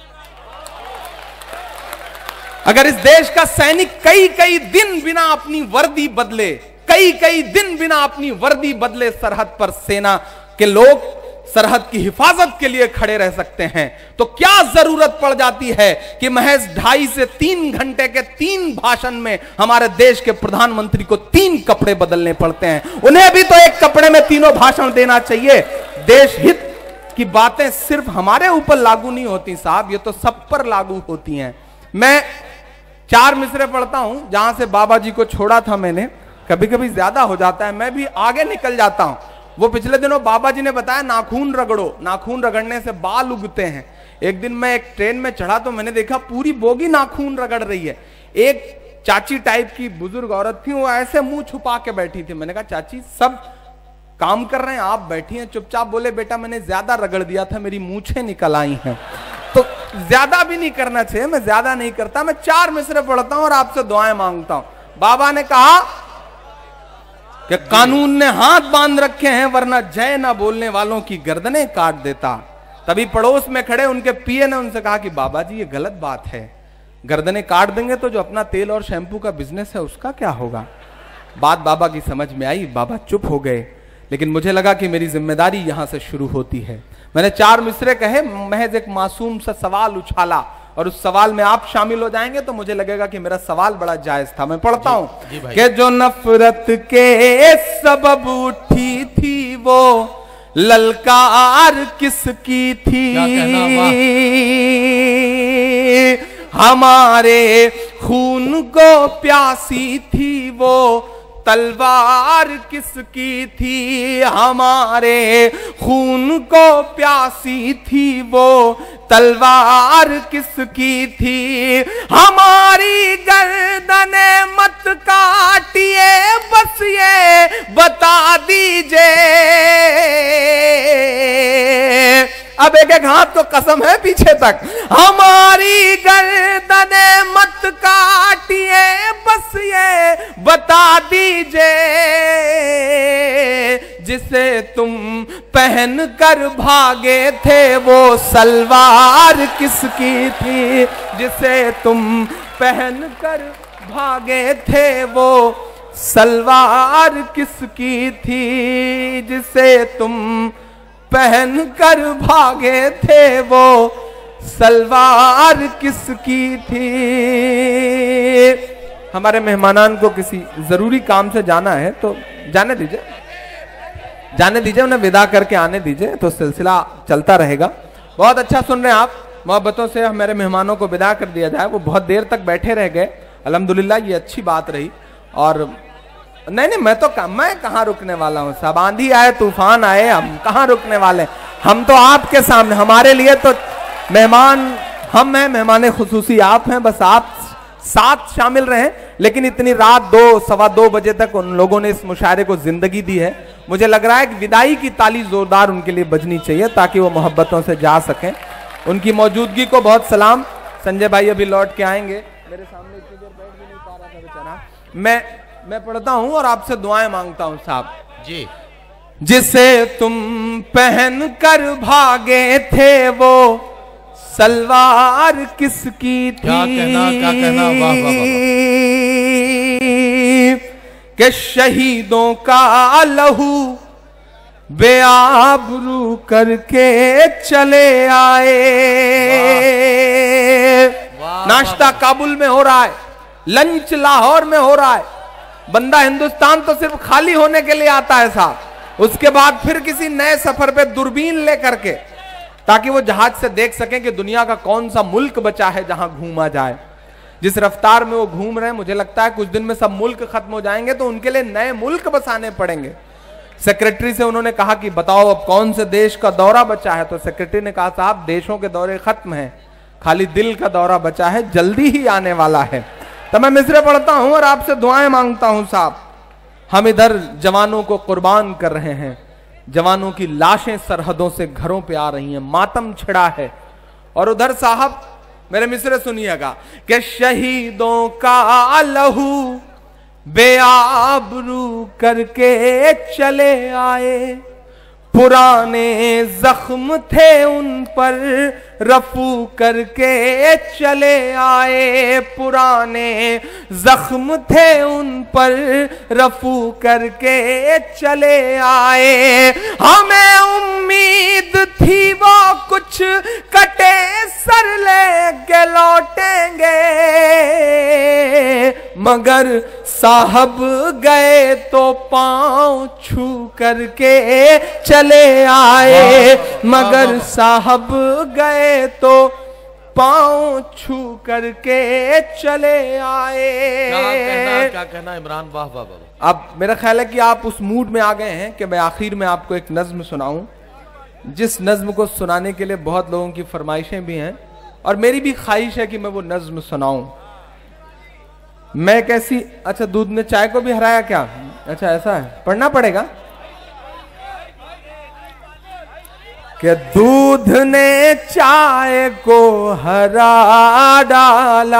अगर इस देश का सैनिक कई कई दिन बिना अपनी वर्दी बदले, कई कई दिन बिना अपनी वर्दी बदले सरहद पर सेना के लोग सरहद की हिफाजत के लिए खड़े रह सकते हैं, तो क्या जरूरत पड़ जाती है कि महज ढाई से तीन घंटे के तीन भाषण में हमारे देश के प्रधानमंत्री को तीन कपड़े बदलने पड़ते हैं। उन्हें भी तो एक कपड़े में तीनों भाषण देना चाहिए। देश हित की बातें सिर्फ हमारे ऊपर लागू नहीं होती साहब, ये तो सब पर लागू होती हैं। मैं चार मिसरे पढ़ता हूं जहां से बाबा जी को छोड़ा था मैंने, कभी कभी ज्यादा हो जाता है, मैं भी आगे निकल जाता हूं। वो पिछले दिनों बाबा जी ने बताया नाखून रगड़ो, नाखून रगड़ने से बाल उगते हैं। एक दिन मैं एक ट्रेन में चढ़ा तो मैंने देखा पूरी बोगी नाखून रगड़ रही है। एक चाची टाइप की बुजुर्ग औरत थी, वो ऐसे मुंह छुपा के बैठी थी। मैंने कहा चाची सब काम कर रहे हैं, आप बैठी हैं चुपचाप। बोले बेटा मैंने ज्यादा रगड़ दिया था, मेरी मूछें निकल आई हैं। तो ज्यादा भी नहीं करना चाहिए, मैं ज्यादा नहीं करता, मैं चार मिसरे पढ़ता हूं और आपसे दुआएं मांगता हूं। बाबा ने कहा कि कानून ने हाथ बांध रखे हैं वरना जय ना बोलने वालों की गर्दनें काट देता। तभी पड़ोस में खड़े उनके पीए ने उनसे कहा कि बाबा जी ये गलत बात है, गर्दनें काट देंगे तो जो अपना तेल और शैम्पू का बिजनेस है उसका क्या होगा। बात बाबा की समझ में आई, बाबा चुप हो गए, लेकिन मुझे लगा कि मेरी जिम्मेदारी यहां से शुरू होती है। मैंने चार मिसरे कहे, महज एक मासूम सा सवाल उछाला और उस सवाल में आप शामिल हो जाएंगे तो मुझे लगेगा कि मेरा सवाल बड़ा जायज था। मैं पढ़ता हूं कि जो नफरत के सबब उठी थी वो ललकार किसकी थी, हमारे खून को प्यासी थी वो तलवार किसकी थी, हमारे खून को प्यासी थी वो तलवार किसकी थी, हमारी गर्दने मत काटिए बस ये बता दीजिए। अब एक एक हाथ तो कसम है पीछे तक, हमारी गर्दने मत काटिए बस ये बता दीजिए, जिसे तुम पहन कर भागे थे वो सलवार किसकी थी, जिसे तुम पहन कर भागे थे वो सलवार किसकी थी, जिसे तुम पहन कर भागे थे वो सलवार किसकी थी। हमारे मेहमानान को किसी जरूरी काम से जाना है तो जाने दीजिए, जाने दीजिए, उन्हें विदा करके आने दीजिए, तो सिलसिला चलता रहेगा। बहुत अच्छा सुन रहे हैं आप, मोहब्बतों से हमारे मेहमानों को विदा कर दिया जाए। वो बहुत देर तक बैठे रह गए, अल्हम्दुलिल्लाह ये अच्छी बात रही। और नहीं नहीं मैं तो मैं कहाँ रुकने वाला हूँ साहब, आंधी आए तूफान आए हम कहाँ रुकने वाले, हम तो आपके सामने, हमारे लिए तो मेहमान हम हैं, मेहमान खुसूसी आप हैं, बस आप साथ शामिल रहें। लेकिन इतनी रात दो सवा दो बजे तक उन लोगों ने इस मुशायरे को जिंदगी दी है, मुझे लग रहा है कि विदाई की ताली जोरदार उनके लिए बजनी चाहिए ताकि वो मोहब्बतों से जा सकें। उनकी मौजूदगी को बहुत सलाम। संजय भाई अभी लौट के आएंगे, मेरे सामने इतनी देर बैठ भी नहीं पा रहा था बेचारा। मैं मैं पढ़ता हूं और आपसे दुआएं मांगता हूं साहब जी। जिसे तुम पहन कर भागे थे वो सलवार किसकी थी, क्या कहना क्या कहना, वाह वाह वाह। कि शहीदों का लहू बेआबरू करके चले आए। नाश्ता काबुल में हो रहा है, लंच लाहौर में हो रहा है। बंदा हिंदुस्तान तो सिर्फ खाली होने के लिए आता है साहब, उसके बाद फिर किसी नए सफर पे दूरबीन लेकर के, ताकि वो जहाज से देख सकें कि दुनिया का कौन सा मुल्क बचा है जहां घूमा जाए। जिस रफ्तार में वो घूम रहे हैं, मुझे लगता है कुछ दिन में सब मुल्क खत्म हो जाएंगे तो उनके लिए नए मुल्क बसाने पड़ेंगे। सेक्रेटरी से उन्होंने कहा कि बताओ अब कौन से देश का दौरा बचा है, तो सेक्रेटरी ने कहा साहब देशों के दौरे खत्म हैं, खाली दिल का दौरा बचा है, जल्दी ही आने वाला है। तो मैं मिसरे पढ़ता हूं और आपसे दुआएं मांगता हूं साहब। हम इधर जवानों को कुर्बान कर रहे हैं, जवानों की लाशें सरहदों से घरों पे आ रही हैं, मातम छिड़ा है। और उधर साहब मेरे मिसरे सुनिएगा कि शहीदों का लहू बेआबरू करके चले आए, पुराने जख्म थे उन पर रफू करके चले आए, पुराने जख्म थे उन पर रफू करके चले आए। हमें उम्मीद थी वो कुछ कटे सर लेके लौटेंगे, मगर साहब गए तो पांव छू करके चले आए, मगर साहब गए तो पांव छू करके चले आए। क्या कहना, क्या कहना इमरान? वाह वाह वाह। अब मेरा ख्याल है कि आप उस मूड में आ गए हैं कि मैं आखिर में आपको एक नज्म सुनाऊं, जिस नज्म को सुनाने के लिए बहुत लोगों की फरमाइशें भी हैं और मेरी भी ख्वाहिश है कि मैं वो नज्म सुनाऊं। मैं कैसी, अच्छा दूध ने चाय को भी हराया क्या? अच्छा ऐसा है, पढ़ना पड़ेगा कि दूध ने चाय को हरा डाला।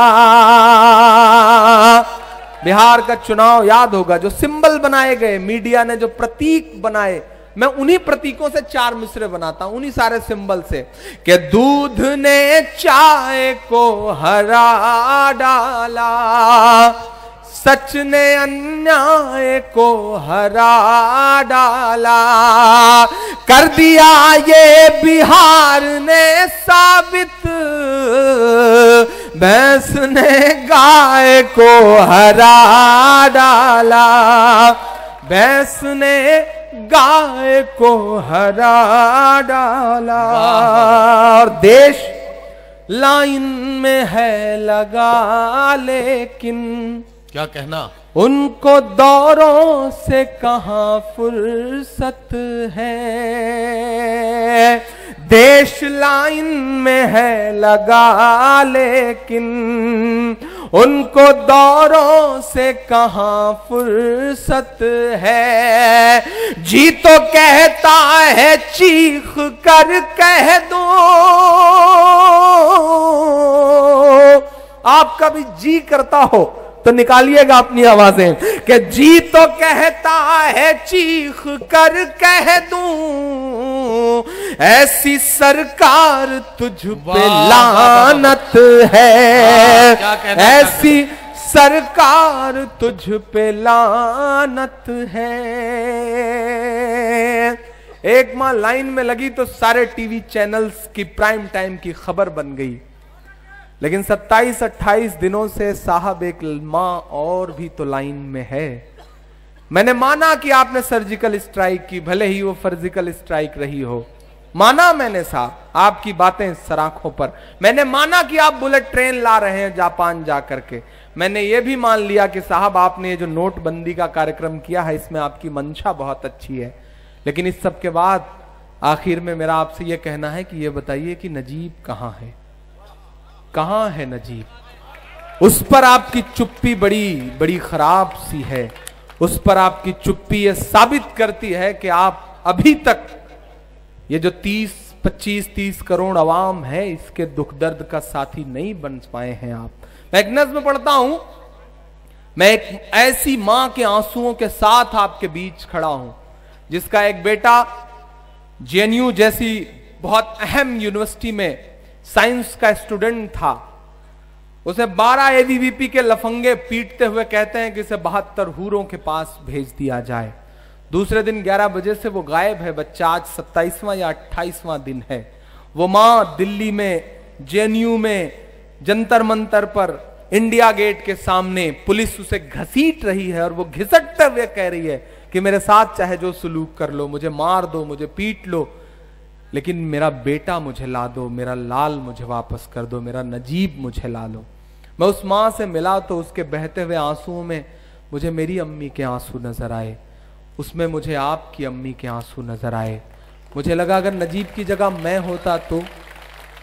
बिहार का चुनाव याद होगा, जो सिंबल बनाए गए, मीडिया ने जो प्रतीक बनाए, मैं उन्हीं प्रतीकों से चार मिसरे बनाता हूं, उन्हीं सारे सिंबल से कि दूध ने चाय को हरा डाला, सच ने अन्याय को हरा डाला, कर दिया ये बिहार ने साबित, भैंस ने गाय को हरा डाला, भैंस ने गाय को हरा डाला। और देश लाइन में है लगा, लेकिन क्या कहना, उनको दौरों से कहां फुर्सत है। देश लाइन में है लगा, लेकिन उनको दौरों से कहां फुर्सत है। जी तो कहता है चीख कर कह दो, आपका भी जी करता हो तो निकालिएगा अपनी आवाजें कि जी तो कहता है चीख कर कह दूं, ऐसी सरकार तुझ पे लानत है, ऐसी सरकार तुझ पे लानत है। एक माँ लाइन में लगी तो सारे टीवी चैनल्स की प्राइम टाइम की खबर बन गई, लेकिन सत्ताईस अट्ठाईस दिनों से साहब एक मां और भी तो लाइन में है। मैंने माना कि आपने सर्जिकल स्ट्राइक की, भले ही वो सर्जिकल स्ट्राइक रही हो, माना मैंने साहब आपकी बातें सराखों पर। मैंने माना कि आप बुलेट ट्रेन ला रहे हैं जापान जा करके। मैंने ये भी मान लिया कि साहब आपने ये जो नोटबंदी का कार्यक्रम किया है, इसमें आपकी मंशा बहुत अच्छी है। लेकिन इस सब के बाद आखिर में मेरा आपसे यह कहना है कि ये बताइए कि नजीब कहां है, कहां है नजीब? उस पर आपकी चुप्पी बड़ी बड़ी खराब सी है। उस पर आपकी चुप्पी यह साबित करती है कि आप अभी तक ये जो तीस पच्चीस तीस करोड़ अवाम है, इसके दुख दर्द का साथी नहीं बन पाए हैं आप। मैं एक नज़्म पढ़ता हूं, मैं एक ऐसी मां के आंसुओं के साथ आपके बीच खड़ा हूं जिसका एक बेटा जेएनयू जैसी बहुत अहम यूनिवर्सिटी में साइंस का स्टूडेंट था। उसे बारह एबीवीपी के लफंगे पीटते हुए कहते हैं कि इसे बहत्तर हूरों के पास भेज दिया जाए। दूसरे दिन ग्यारह बजे से वो गायब है बच्चा। आज सत्ताईसवां या अट्ठाईसवां दिन है। वो मां दिल्ली में जेएनयू में जंतर मंतर पर इंडिया गेट के सामने पुलिस उसे घसीट रही है और वो घिसटते हुए कह रही है कि मेरे साथ चाहे जो सलूक कर लो, मुझे मार दो, मुझे पीट लो, लेकिन मेरा बेटा मुझे ला दो, मेरा लाल मुझे वापस कर दो, मेरा नजीब मुझे ला लो। मैं उस मां से मिला तो उसके बहते हुए आंसुओं में मुझे मेरी अम्मी के आंसू नजर आए, उसमें मुझे आपकी अम्मी के आंसू नजर आए। मुझे लगा अगर नजीब की जगह मैं होता तो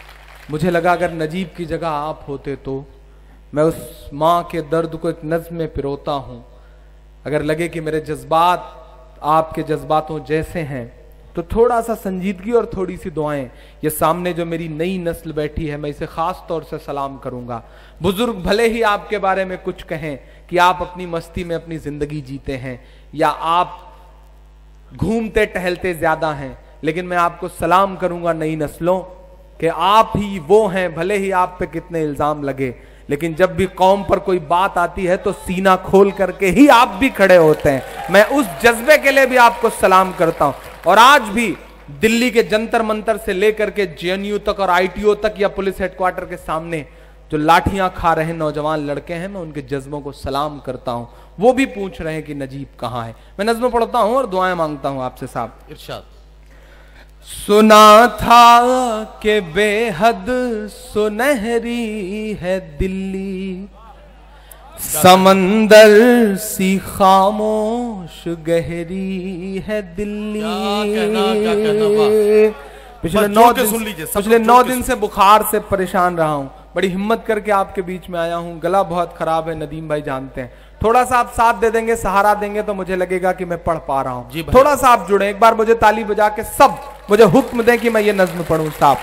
मुझे लगा अगर नजीब की जगह आप होते तो मैं उस माँ के दर्द को एक नज़्म में पिरोता हूँ। अगर लगे कि मेरे जज्बात आपके जज्बातों जैसे हैं तो थोड़ा सा संजीदगी और थोड़ी सी दुआएं। ये सामने जो मेरी नई नस्ल बैठी है मैं इसे खास तौर से सलाम करूंगा। बुजुर्ग भले ही आपके बारे में कुछ कहें कि आप अपनी मस्ती में अपनी जिंदगी जीते हैं या आप घूमते टहलते ज्यादा हैं, लेकिन मैं आपको सलाम करूंगा नई नस्लों कि आप ही वो हैं। भले ही आप पे कितने इल्जाम लगे, लेकिन जब भी कौम पर कोई बात आती है तो सीना खोल करके ही आप भी खड़े होते हैं। मैं उस जज्बे के लिए भी आपको सलाम करता हूं। और आज भी दिल्ली के जंतर मंतर से लेकर के जेएनयू तक और आईटीओ तक या पुलिस हेडक्वार्टर के सामने जो लाठियां खा रहे नौजवान लड़के हैं, मैं उनके जज्बों को सलाम करता हूं। वो भी पूछ रहे हैं कि नजीब कहां है। मैं नज़्म पढ़ता हूं और दुआएं मांगता हूं आपसे साहब। इरशाद। सुना था कि बेहद सुनहरी है दिल्ली, समंदर सी खामोश गहरी है दिल्ली। पिछले नौ दिन पिछले नौ दिन से बुखार से परेशान रहा हूं। बड़ी हिम्मत करके आपके बीच में आया हूं। गला बहुत खराब है, नदीम भाई जानते हैं। थोड़ा सा आप साथ दे देंगे, सहारा देंगे तो मुझे लगेगा कि मैं पढ़ पा रहा हूं। थोड़ा सा आप जुड़े, एक बार मुझे ताली बजा के सब मुझे हुक्म दें कि मैं ये नज्म पढ़ूं साहब।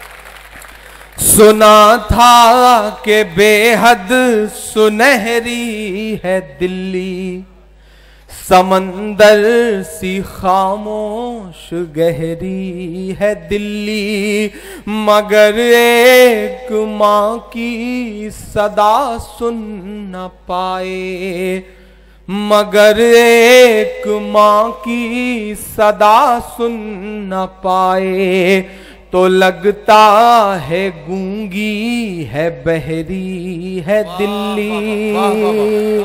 सुना था कि बेहद सुनहरी है दिल्ली, समंदर सी खामोश गहरी है दिल्ली, मगर एक माँ की सदा सुन न पाए, मगर एक माँ की सदा सुन न पाए, तो लगता है गूंगी है बहरी है दिल्ली।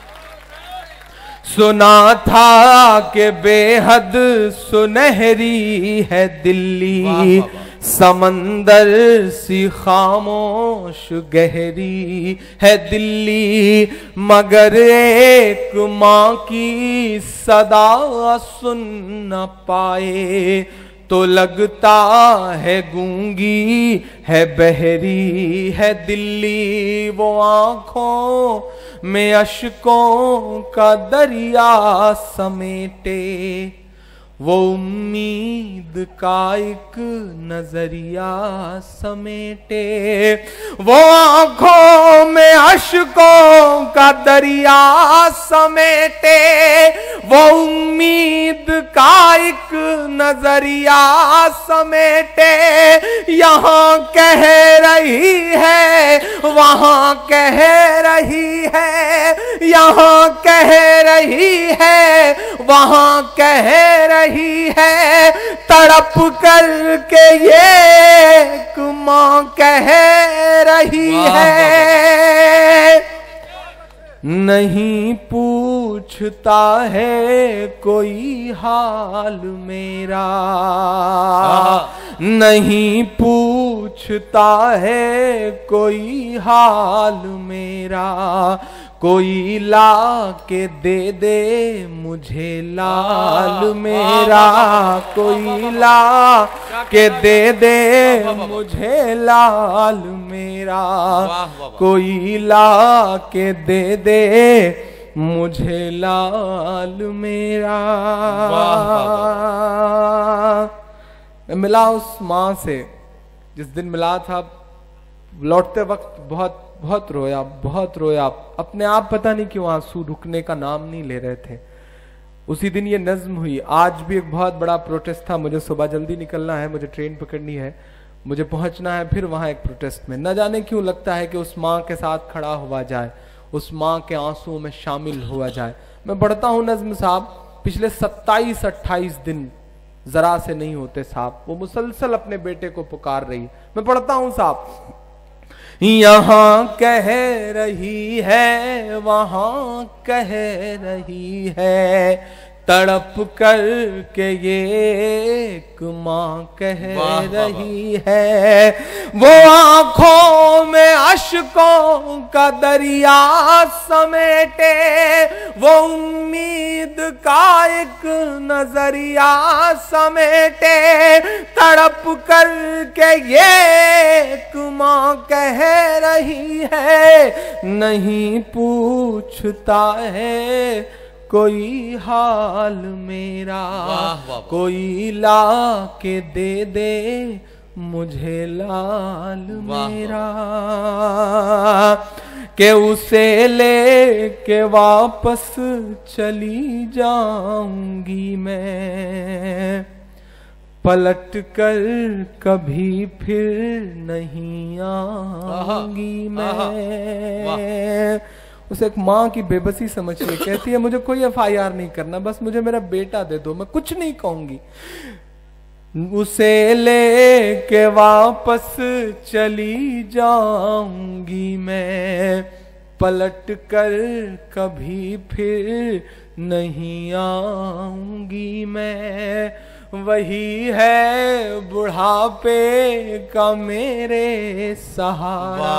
सुना था कि बेहद सुनहरी है दिल्ली, समंदर सी खामोश गहरी है दिल्ली, मगर एक माँ की सदा सुन न पाए, तो लगता है गूंगी है बहरी है दिल्ली। वो आंखों में अश्कों का दरिया समेटे, वो उम्मीद का एक नजरिया समेटे, वो आंखों में अश्कों का दरिया समेटे, वो उम्मीद का एक नजरिया समेटे। यहाँ कह रही है वहां कह रही है, यहाँ कह रही है वहां कह रही है, तड़प कर के ये मां कह रही है। नहीं पूछता है कोई हाल मेरा, नहीं पूछता है कोई हाल मेरा, कोई ला के दे दे मुझे लाल मेरा, कोई ला के दे दे मुझे लाल मेरा, कोई ला के दे दे मुझे लाल मेरा। मैं मिला उस माँ से जिस दिन मिला था, लौटते वक्त बहुत बहुत रोया बहुत रोया। अपने आप पता नहीं क्यों आंसू रुकने का नाम नहीं ले रहे थे। उसी दिन ये नज्म हुई। आज भी एक बहुत बड़ा प्रोटेस्ट था, मुझे सुबह जल्दी निकलना है, मुझे ट्रेन पकड़नी है, मुझे पहुंचना है फिर वहां एक प्रोटेस्ट में। न जाने क्यों लगता है कि उस माँ के साथ खड़ा हुआ जाए, उस माँ के आंसुओं में शामिल हुआ जाए। मैं पढ़ता हूँ नज्म साहब। पिछले सत्ताईस अट्ठाईस दिन जरा से नहीं होते साहब, वो मुसलसल अपने बेटे को पुकार रही। मैं पढ़ता हूँ साहब। यहाँ कह रही है वहां कह रही है, तड़प कर के ये एक माँ कह वाह, रही वाह, है, वो आंखों में अश्कों का दरिया समेटे, वो उम्मीद का एक नजरिया समेटे, तड़प कर के ये एक माँ कह रही है, नहीं पूछता है कोई हाल मेरा, वाह, वाह, कोई ला के दे दे मुझे लाल वाह, मेरा, के उसे ले के वापस चली जाऊंगी मैं, पलट कर कभी फिर नहीं आऊंगी मैं। उसे एक माँ की बेबसी समझिए, कहती है मुझे कोई एफ आई आर नहीं करना, बस मुझे मेरा बेटा दे दो, मैं कुछ नहीं कहूंगी। उसे ले के वापस चली जाऊंगी मैं, पलट कर कभी फिर नहीं आऊंगी मैं, वही है बुढ़ापे का मेरे सहारा,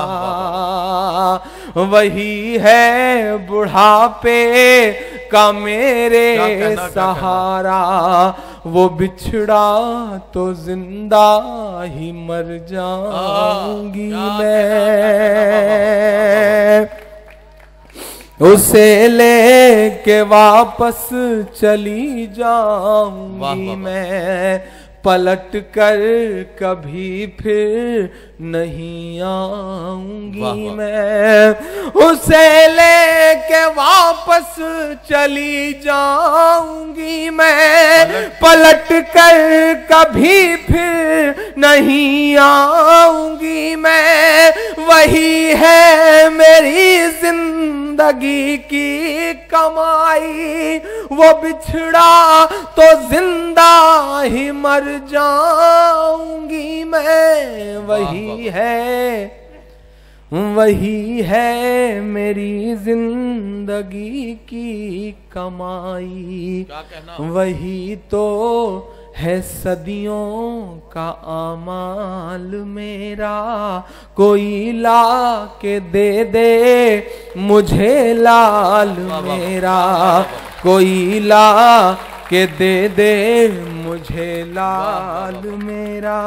वही है बुढ़ापे का मेरे कहना, सहारा, वो बिछड़ा तो जिंदा ही मर जाऊंगी मैं, उसे ले के वापस चली जाऊंगी मैं, पलट कर कभी फिर नहीं आऊंगी मैं, उसे ले के वापस चली जाऊंगी मैं, पलट कर कभी फिर नहीं आऊंगी मैं, वही है मेरी जिंदगी की कमाई, वो बिछड़ा तो जिंदा ही मर जाऊंगी मैं, वही है वही है मेरी जिंदगी की कमाई, क्या कहना? वही तो है सदियों का आमाल मेरा, कोई ला के दे दे मुझे लाल मेरा, कोई ला के दे दे मुझे लाल मेरा।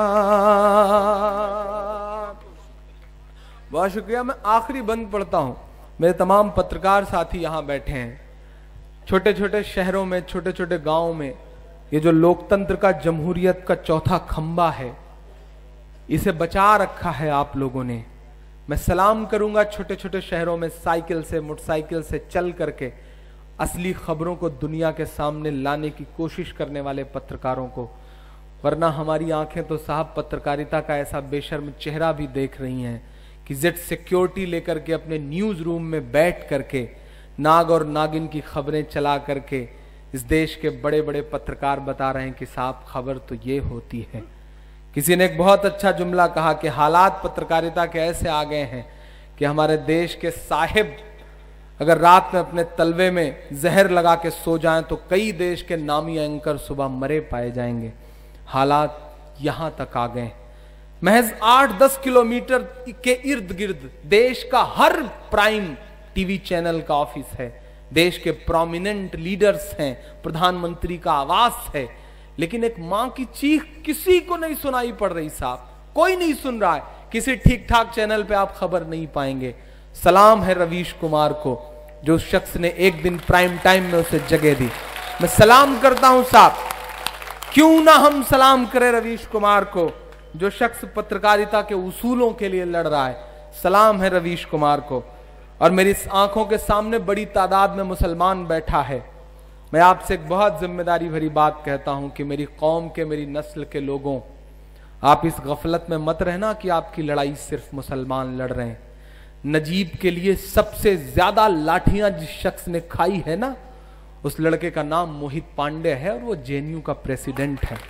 बहुत शुक्रिया। मैं आखिरी बंद पढ़ता हूं। मेरे तमाम पत्रकार साथी यहां बैठे हैं। छोटे छोटे शहरों में, छोटे छोटे गांवों में ये जो लोकतंत्र का, जमहूरियत का चौथा खंबा है, इसे बचा रखा है आप लोगों ने। मैं सलाम करूंगा छोटे छोटे शहरों में साइकिल से, मोटरसाइकिल से चल करके असली खबरों को दुनिया के सामने लाने की कोशिश करने वाले पत्रकारों को, वरना हमारी आंखें तो साहब पत्रकारिता का ऐसा बेशर्म चेहरा भी देख रही हैं कि जेट सिक्योरिटी लेकर के अपने न्यूज रूम में बैठ करके नाग और नागिन की खबरें चला करके इस देश के बड़े बड़े पत्रकार बता रहे हैं कि साहब खबर तो ये होती है। किसी ने एक बहुत अच्छा जुमला कहा कि हालात पत्रकारिता के ऐसे आ गए हैं कि हमारे देश के साहिब अगर रात में अपने तलवे में जहर लगा के सो जाएं तो कई देश के नामी एंकर सुबह मरे पाए जाएंगे। हालात यहां तक आ गए। महज आठ दस किलोमीटर के इर्द गिर्द देश का हर प्राइम टीवी चैनल का ऑफिस है, देश के प्रोमिनेंट लीडर्स हैं, प्रधानमंत्री का आवास है, लेकिन एक मां की चीख किसी को नहीं सुनाई पड़ रही साहब, कोई नहीं सुन रहा है। किसी ठीक ठाक चैनल पे आप खबर नहीं पाएंगे। सलाम है रवीश कुमार को, जो शख्स ने एक दिन प्राइम टाइम में उसे जगह दी। मैं सलाम करता हूं साहब, क्यों ना हम सलाम करें रवीश कुमार को, जो शख्स पत्रकारिता के उसूलों के लिए लड़ रहा है। सलाम है रवीश कुमार को। और मेरी आंखों के सामने बड़ी तादाद में मुसलमान बैठा है। मैं आपसे एक बहुत जिम्मेदारी भरी बात कहता हूं कि मेरी कौम के, मेरी नस्ल के लोगों, आप इस गफलत में मत रहना कि आपकी लड़ाई सिर्फ मुसलमान लड़ रहे हैं। नजीब के लिए सबसे ज्यादा लाठियां जिस शख्स ने खाई है ना, उस लड़के का नाम मोहित पांडे है और वो जे एन यू का प्रेसिडेंट है।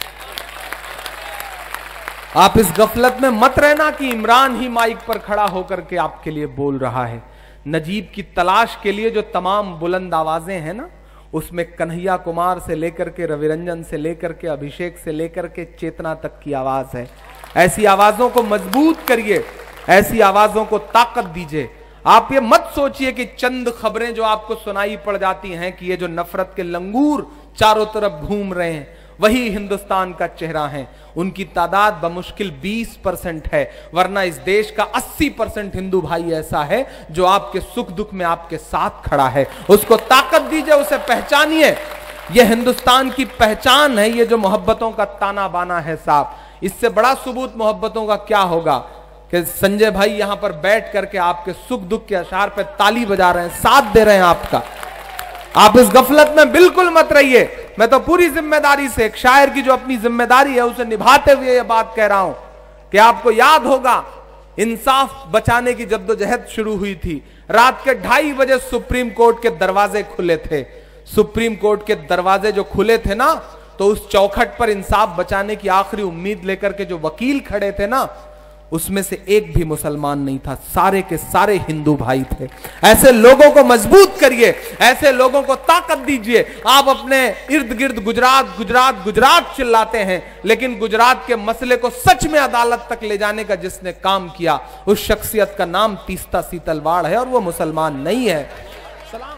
आप इस गफलत में मत रहना कि इमरान ही माइक पर खड़ा होकर के आपके लिए बोल रहा है। नजीब की तलाश के लिए जो तमाम बुलंद आवाजें हैं ना, उसमें कन्हैया कुमार से लेकर के रविरंजन से लेकर के अभिषेक से लेकर के चेतना तक की आवाज है। ऐसी आवाजों को मजबूत करिए, ऐसी आवाजों को ताकत दीजिए। आप ये मत सोचिए कि चंद खबरें जो आपको सुनाई पड़ जाती हैं कि ये जो नफरत के लंगूर चारों तरफ घूम रहे हैं वही हिंदुस्तान का चेहरा है। उनकी तादाद बमुश्किल बीस परसेंट है, वरना इस देश का अस्सी परसेंट हिंदू भाई ऐसा है जो आपके सुख दुख में आपके साथ खड़ा है। उसको ताकत दीजिए, उसे पहचानिए। यह हिंदुस्तान की पहचान है, ये जो मोहब्बतों का ताना बाना है साहब। इससे बड़ा सबूत मोहब्बतों का क्या होगा कि संजय भाई यहां पर बैठ करके आपके सुख दुख के अशार पे ताली बजा रहे हैं, साथ दे रहे हैं आपका। आप इस गफलत में बिल्कुल मत रहिए। मैं तो पूरी जिम्मेदारी से एक शायर की जो अपनी जिम्मेदारी है उसे निभाते हुए यह बात कह रहा हूं कि आपको याद होगा इंसाफ बचाने की जद्दोजहद शुरू हुई थी। रात के ढाई बजे सुप्रीम कोर्ट के दरवाजे खुले थे। सुप्रीम कोर्ट के दरवाजे जो खुले थे ना, तो उस चौखट पर इंसाफ बचाने की आखिरी उम्मीद लेकर के जो वकील खड़े थे ना, उसमें से एक भी मुसलमान नहीं था, सारे के सारे हिंदू भाई थे। ऐसे लोगों को मजबूत करिए, ऐसे लोगों को ताकत दीजिए। आप अपने इर्द गिर्द गुजरात गुजरात गुजरात चिल्लाते हैं, लेकिन गुजरात के मसले को सच में अदालत तक ले जाने का जिसने काम किया उस शख्सियत का नाम तीस्ता सीतलवाड़ है और वो मुसलमान नहीं है। सलाम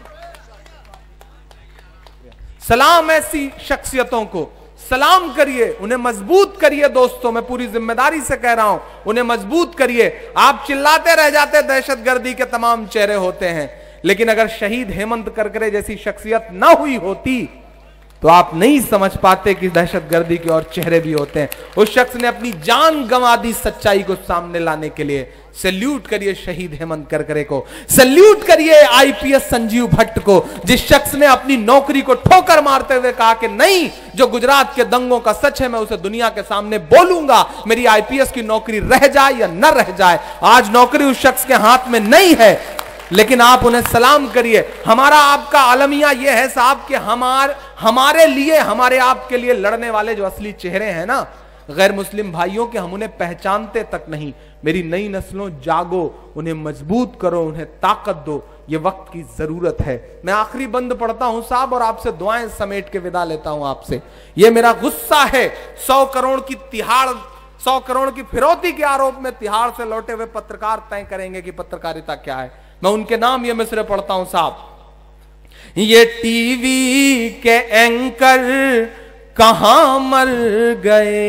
सलाम ऐसी शख्सियतों को सलाम करिए, उन्हें मजबूत करिए। दोस्तों, मैं पूरी जिम्मेदारी से कह रहा हूं, उन्हें मजबूत करिए। आप चिल्लाते रह जाते दहशतगर्दी के तमाम चेहरे होते हैं, लेकिन अगर शहीद हेमंत करकरे जैसी शख्सियत ना हुई होती तो आप नहीं समझ पाते कि दहशतगर्दी के और चेहरे भी होते हैं। उस शख्स ने अपनी जान गंवा दी सच्चाई को सामने लाने के लिए। सैल्यूट करिए शहीद हेमंत करकरे को, सैल्यूट करिए आईपीएस संजीव भट्ट को, जिस शख्स ने अपनी नौकरी को ठोकर मारते हुए कहा कि नहीं, जो गुजरात के दंगों का सच है मैं उसे दुनिया के सामने बोलूंगा, मेरी आईपीएस की नौकरी रह जाए या न रह जाए। आज नौकरी उस शख्स के हाथ में नहीं है, लेकिन आप उन्हें सलाम करिए। हमारा आपका अलमिया यह है साहब कि हमार हमारे लिए, हमारे आपके लिए लड़ने वाले जो असली चेहरे हैं ना गैर मुस्लिम भाइयों के, हम उन्हें पहचानते तक नहीं। मेरी नई नस्लों जागो, उन्हें मजबूत करो, उन्हें ताकत दो, ये वक्त की जरूरत है। मैं आखिरी बंद पढ़ता हूं साहब और आपसे दुआएं समेट के विदा लेता हूं आपसे। ये मेरा गुस्सा है सौ करोड़ की तिहाड़ सौ करोड़ की फिरौती के आरोप में तिहाड़ से लौटे हुए पत्रकार तय करेंगे कि पत्रकारिता क्या है। मैं उनके नाम ये मिसरे पढ़ता हूं साहब। ये टीवी के एंकर कहां मर गए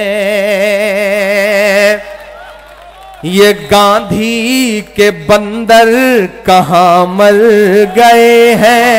हैं, ये गांधी के बंदर कहां मर गए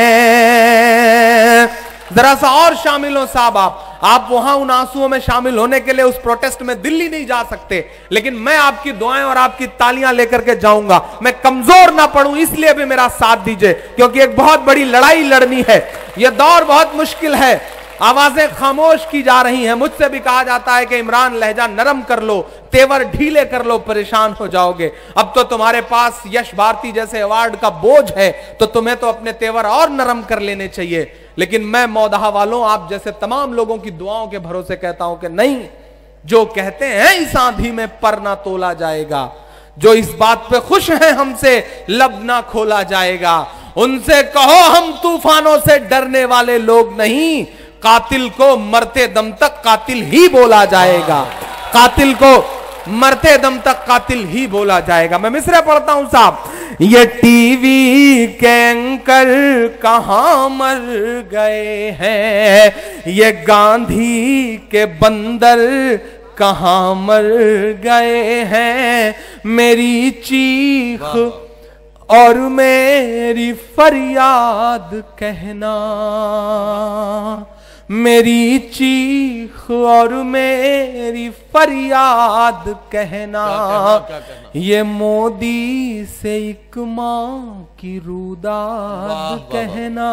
हैं। जरा सा और शामिल हो साहब। आप आप वहां उन आंसुओं में शामिल होने के लिए उस प्रोटेस्ट में दिल्ली नहीं जा सकते, लेकिन मैं आपकी दुआएं और आपकी तालियां लेकर के जाऊंगा। मैं कमजोर ना पड़ूं इसलिए भी मेरा साथ दीजिए, क्योंकि एक बहुत बड़ी लड़ाई लड़नी है। यह दौर बहुत मुश्किल है, आवाजें खामोश की जा रही हैं। मुझसे भी कहा जाता है कि इमरान लहजा नरम कर लो, तेवर ढीले कर लो, परेशान हो जाओगे। अब तो तुम्हारे पास यश भारती जैसे अवार्ड का बोझ है, तो तुम्हें तो अपने तेवर और नरम कर लेने चाहिए। लेकिन मैं मौदहा वालों, आप जैसे तमाम लोगों की दुआओं के भरोसे कहता हूं कि नहीं, जो कहते हैं इस आंधी में पर ना तोला जाएगा, जो इस बात पे खुश हैं हमसे लब ना खोला जाएगा, उनसे कहो हम तूफानों से डरने वाले लोग नहीं। कातिल को मरते दम तक कातिल ही बोला जाएगा, कातिल को मरते दम तक कातिल ही बोला जाएगा। मैं मिसरे पढ़ता हूं साहब। ये टीवी के एंकर कहां मर गए हैं, ये गांधी के बंदर कहां मर गए हैं। मेरी चीख और मेरी फरियाद कहना, मेरी चीख और मेरी फरियाद कहना, क्या कहना, क्या कहना? ये मोदी से एक मां की रुदाद कहना।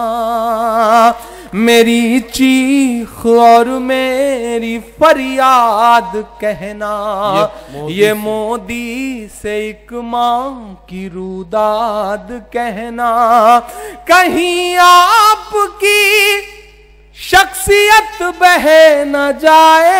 मेरी चीख और मेरी फरियाद कहना, ये, ये मोदी से एक मां की रुदाद कहना। कहीं आपकी शख्सियत बह न जाए,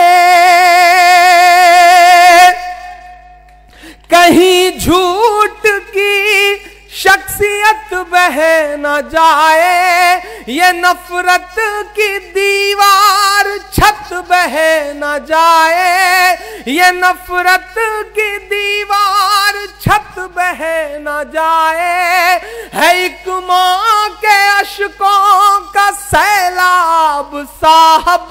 कहीं झूठ की शख्सियत बह न जाए, ये नफरत की दीवार छत बह न जाए, ये नफरत की दीवार छत बह न जाए, है एक मां के अशकों का सैलाब साहब।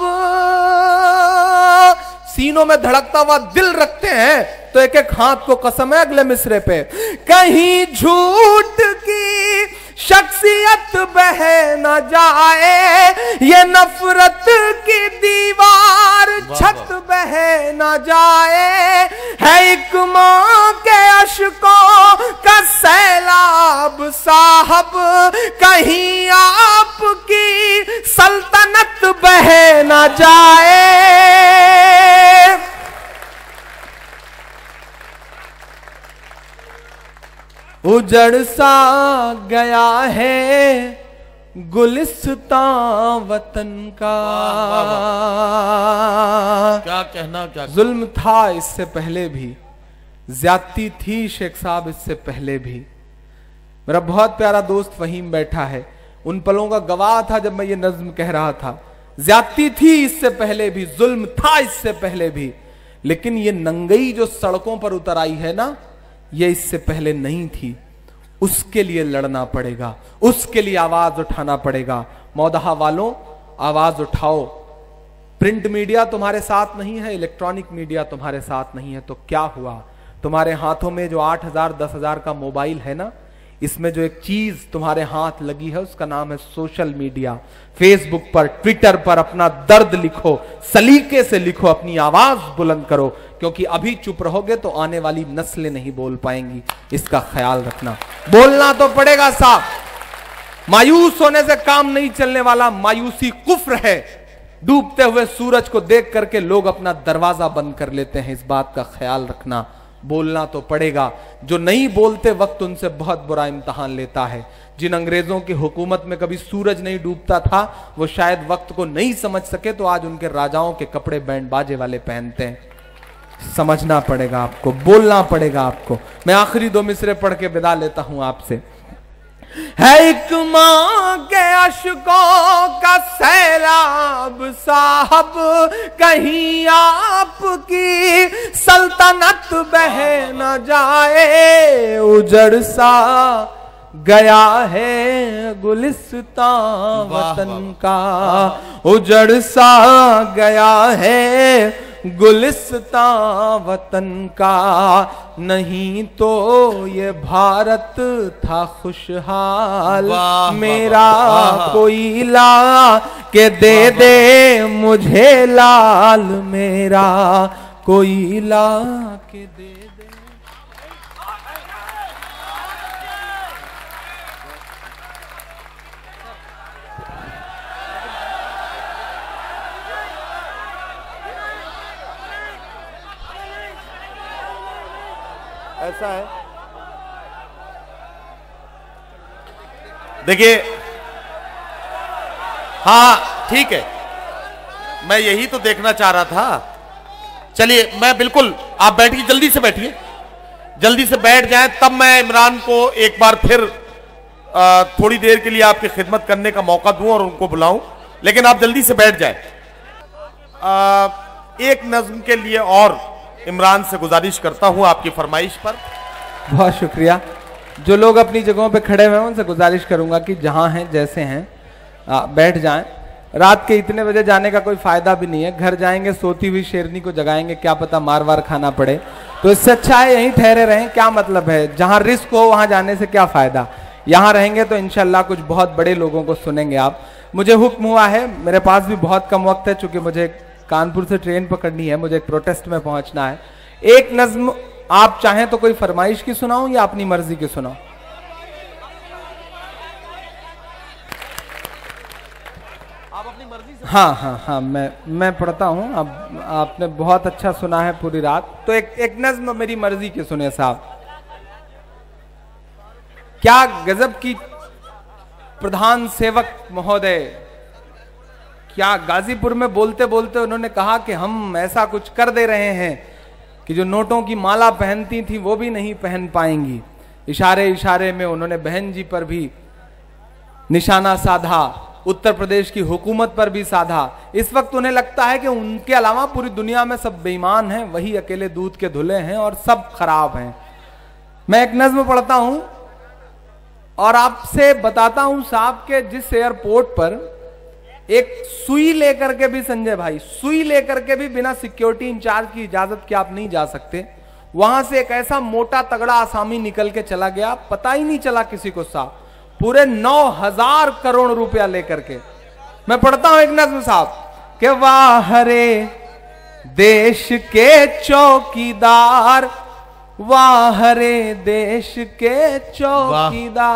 सीनों में धड़कता हुआ दिल रखते हैं तो एक एक हाथ को कसम है अगले मिसरे पे, कहीं झूठ की शख्सियत बह न जाए, ये नफरत की दीवार छत बह न जाए, है एक मां के अशकों का सैलाब साहब, कहीं आपकी सल्तनत बह न जाए। उजड़ सा गया है गुलिस्तां वतन का। क्या कहना, क्या जुल्म था इससे पहले भी, ज्यादती थी शेख साहब इससे पहले भी। मेरा बहुत प्यारा दोस्त फहीम बैठा है, उन पलों का गवाह था जब मैं ये नज्म कह रहा था। ज्यादती थी इससे पहले भी, जुल्म था इससे पहले भी, लेकिन ये नंगई जो सड़कों पर उतर आई है ना, ये इससे पहले नहीं थी। उसके लिए लड़ना पड़ेगा, उसके लिए आवाज उठाना पड़ेगा। मौदहा वालों, आवाज उठाओ। प्रिंट मीडिया तुम्हारे साथ नहीं है, इलेक्ट्रॉनिक मीडिया तुम्हारे साथ नहीं है, तो क्या हुआ? तुम्हारे हाथों में जो आठ हजार दस हजार का मोबाइल है ना, इसमें जो एक चीज तुम्हारे हाथ लगी है उसका नाम है सोशल मीडिया। फेसबुक पर, ट्विटर पर अपना दर्द लिखो, सलीके से लिखो, अपनी आवाज बुलंद करो, क्योंकि अभी चुप रहोगे तो आने वाली नस्लें नहीं बोल पाएंगी। इसका ख्याल रखना। बोलना तो पड़ेगा साहब, मायूस होने से काम नहीं चलने वाला। मायूसी कुफ्र है। डूबते हुए सूरज को देख करके लोग अपना दरवाजा बंद कर लेते हैं, इस बात का ख्याल रखना। बोलना तो पड़ेगा। जो नहीं बोलते वक्त उनसे बहुत बुरा इम्तहान लेता है। जिन अंग्रेजों की हुकूमत में कभी सूरज नहीं डूबता था, वो शायद वक्त को नहीं समझ सके, तो आज उनके राजाओं के कपड़े बैंड बाजे वाले पहनते हैं। समझना पड़ेगा आपको, बोलना पड़ेगा आपको। मैं आखिरी दो मिसरे पढ़ के विदा लेता हूं आपसे। है एक मां के अशकों का सैलाब साहब, कहीं आपकी सल्तनत बह न जाए। उजड़ सा गया है गुलिस्तां वतन का, उजड़ सा गया है गुलिस्तां वतन का। नहीं तो ये भारत था खुशहाल, मेरा कोई ला के दे दे मुझे लाल, मेरा कोई ला के दे दे। ऐसा है। देखिए, हाँ ठीक है, मैं यही तो देखना चाह रहा था। चलिए, मैं बिल्कुल, आप बैठिए, जल्दी से बैठिए, जल्दी से बैठ जाएं, तब मैं इमरान को एक बार फिर आ, थोड़ी देर के लिए आपकी खिदमत करने का मौका दूं और उनको बुलाऊं, लेकिन आप जल्दी से बैठ जाएं। आ, एक नज्म के लिए और इमरान से गुजारिश करता हूं आपकी फरमाइश पर। बहुत शुक्रिया। जो लोग अपनी जगहों पे खड़े हुए हैं उनसे गुजारिश करूंगा कि जहां हैं जैसे हैं आ, बैठ जाएं। रात के इतने बजे जाने का कोई फायदा भी नहीं है। घर जाएंगे, सोती हुई शेरनी को जगाएंगे, क्या पता मार वार खाना पड़े, तो इससे अच्छा है यहीं ठहरे रहें। क्या मतलब है, जहां रिस्क हो वहां जाने से क्या फायदा। यहां रहेंगे तो इंशाल्लाह कुछ बहुत बड़े लोगों को सुनेंगे आप। मुझे हुक्म हुआ है, मेरे पास भी बहुत कम वक्त है, चूंकि मुझे कानपुर से ट्रेन पकड़नी है, मुझे एक प्रोटेस्ट में पहुंचना है। एक नज्म आप चाहें तो कोई फरमाइश की सुनाऊं या अपनी मर्जी की सुनाऊं? आप अपनी मर्जी से। हाँ हाँ हाँ, मैं मैं पढ़ता हूं। अब आपने बहुत अच्छा सुना है पूरी रात, तो एक एक नज्म मेरी मर्जी की सुने साहब। क्या गजब की प्रधान सेवक महोदय, क्या गाजीपुर में बोलते बोलते उन्होंने कहा कि हम ऐसा कुछ कर दे रहे हैं कि जो नोटों की माला पहनती थी वो भी नहीं पहन पाएंगी। इशारे इशारे में उन्होंने बहन जी पर भी निशाना साधा, उत्तर प्रदेश की हुकूमत पर भी साधा। इस वक्त उन्हें लगता है कि उनके अलावा पूरी दुनिया में सब बेईमान हैं, वही अकेले दूध के धुले हैं और सब खराब हैं। मैं एक नज्म पढ़ता हूं और आपसे बताता हूं साहब के जिस एयरपोर्ट पर एक सुई लेकर के भी, संजय भाई, सुई लेकर के भी बिना सिक्योरिटी इंचार्ज की इजाजत के आप नहीं जा सकते, वहां से एक ऐसा मोटा तगड़ा आसामी निकल के चला गया, पता ही नहीं चला किसी को साहब, पूरे नौ हजार करोड़ रुपया लेकर के। मैं पढ़ता हूं एक नज्म साहब कि वाह रे देश के चौकीदार, वाह रे देश के चौकीदार।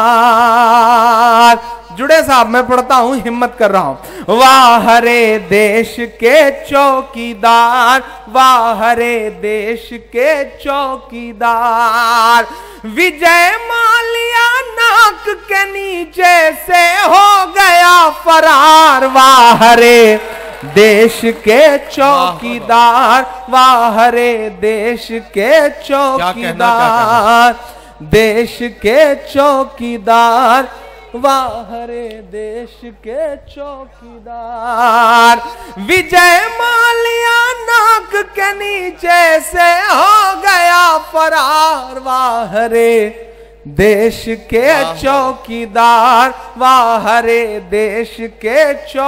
जुड़े साहब, मैं पढ़ता हूं, हिम्मत कर रहा हूं। वाह रे देश के चौकीदार, वाह रे देश के चौकीदार, विजय माल्या नाक के नीचे से हो गया फरार। वाह रे देश के चौकीदार, वाह रे देश के चौकीदार, देश के चौकीदार, वाह रे देश के चौकीदार, विजय माल्या नाक के नीचे से हो गया फरार। वाह रे देश के चौकीदार, वाह रे देश के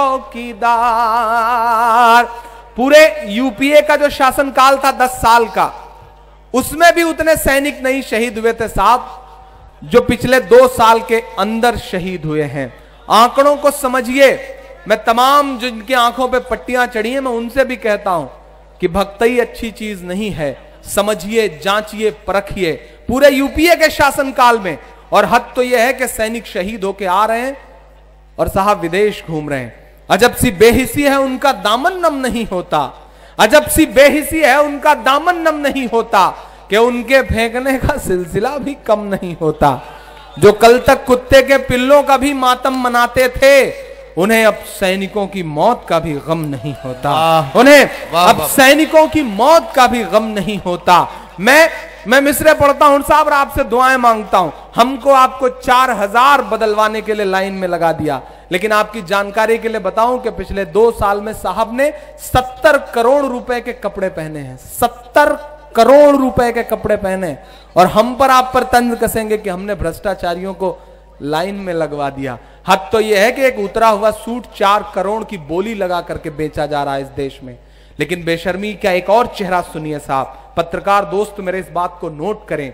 चौकीदार। पूरे यूपीए का जो शासनकाल था दस साल का, उसमें भी उतने सैनिक नहीं शहीद हुए थे साहब जो पिछले दो साल के अंदर शहीद हुए हैं। आंकड़ों को समझिए। मैं तमाम जिनकी आंखों पे पट्टियां चढ़ी हैं, मैं उनसे भी कहता हूं कि भक्ति अच्छी चीज नहीं है, समझिए, जांचिए, परखिए। पूरे यूपीए के शासनकाल में, और हद तो यह है कि सैनिक शहीद होके आ रहे हैं और साहब विदेश घूम रहे हैं। अजब सी बेहिसी है, उनका दामन नम नहीं होता। अजब सी बेहिसी है, उनका दामन नम नहीं होता कि उनके फेंकने का सिलसिला भी कम नहीं होता। जो कल तक कुत्ते के पिल्लों का भी मातम मनाते थे, उन्हें अब सैनिकों की मौत का भी गम नहीं होता। उन्हें अब सैनिकों की मौत का भी गम नहीं होता। मैं मैं मिसरे पढ़ता हूं साहब, आपसे दुआएं मांगता हूं। हमको आपको चार हजार बदलवाने के लिए लाइन में लगा दिया, लेकिन आपकी जानकारी के लिए बताऊं कि पिछले दो साल में साहब ने सत्तर करोड़ रुपए के कपड़े पहने हैं। सत्तर करोड़ रुपए के कपड़े पहने, और हम पर आप पर तंज कसेंगे कि हमने भ्रष्टाचारियों को लाइन में लगवा दिया। हद तो यह है कि एक उतरा हुआ सूट चार करोड़ की बोली लगा करके बेचा जा रहा है इस देश में। लेकिन बेशर्मी का एक और चेहरा सुनिए साहब, पत्रकार दोस्त मेरे इस बात को नोट करें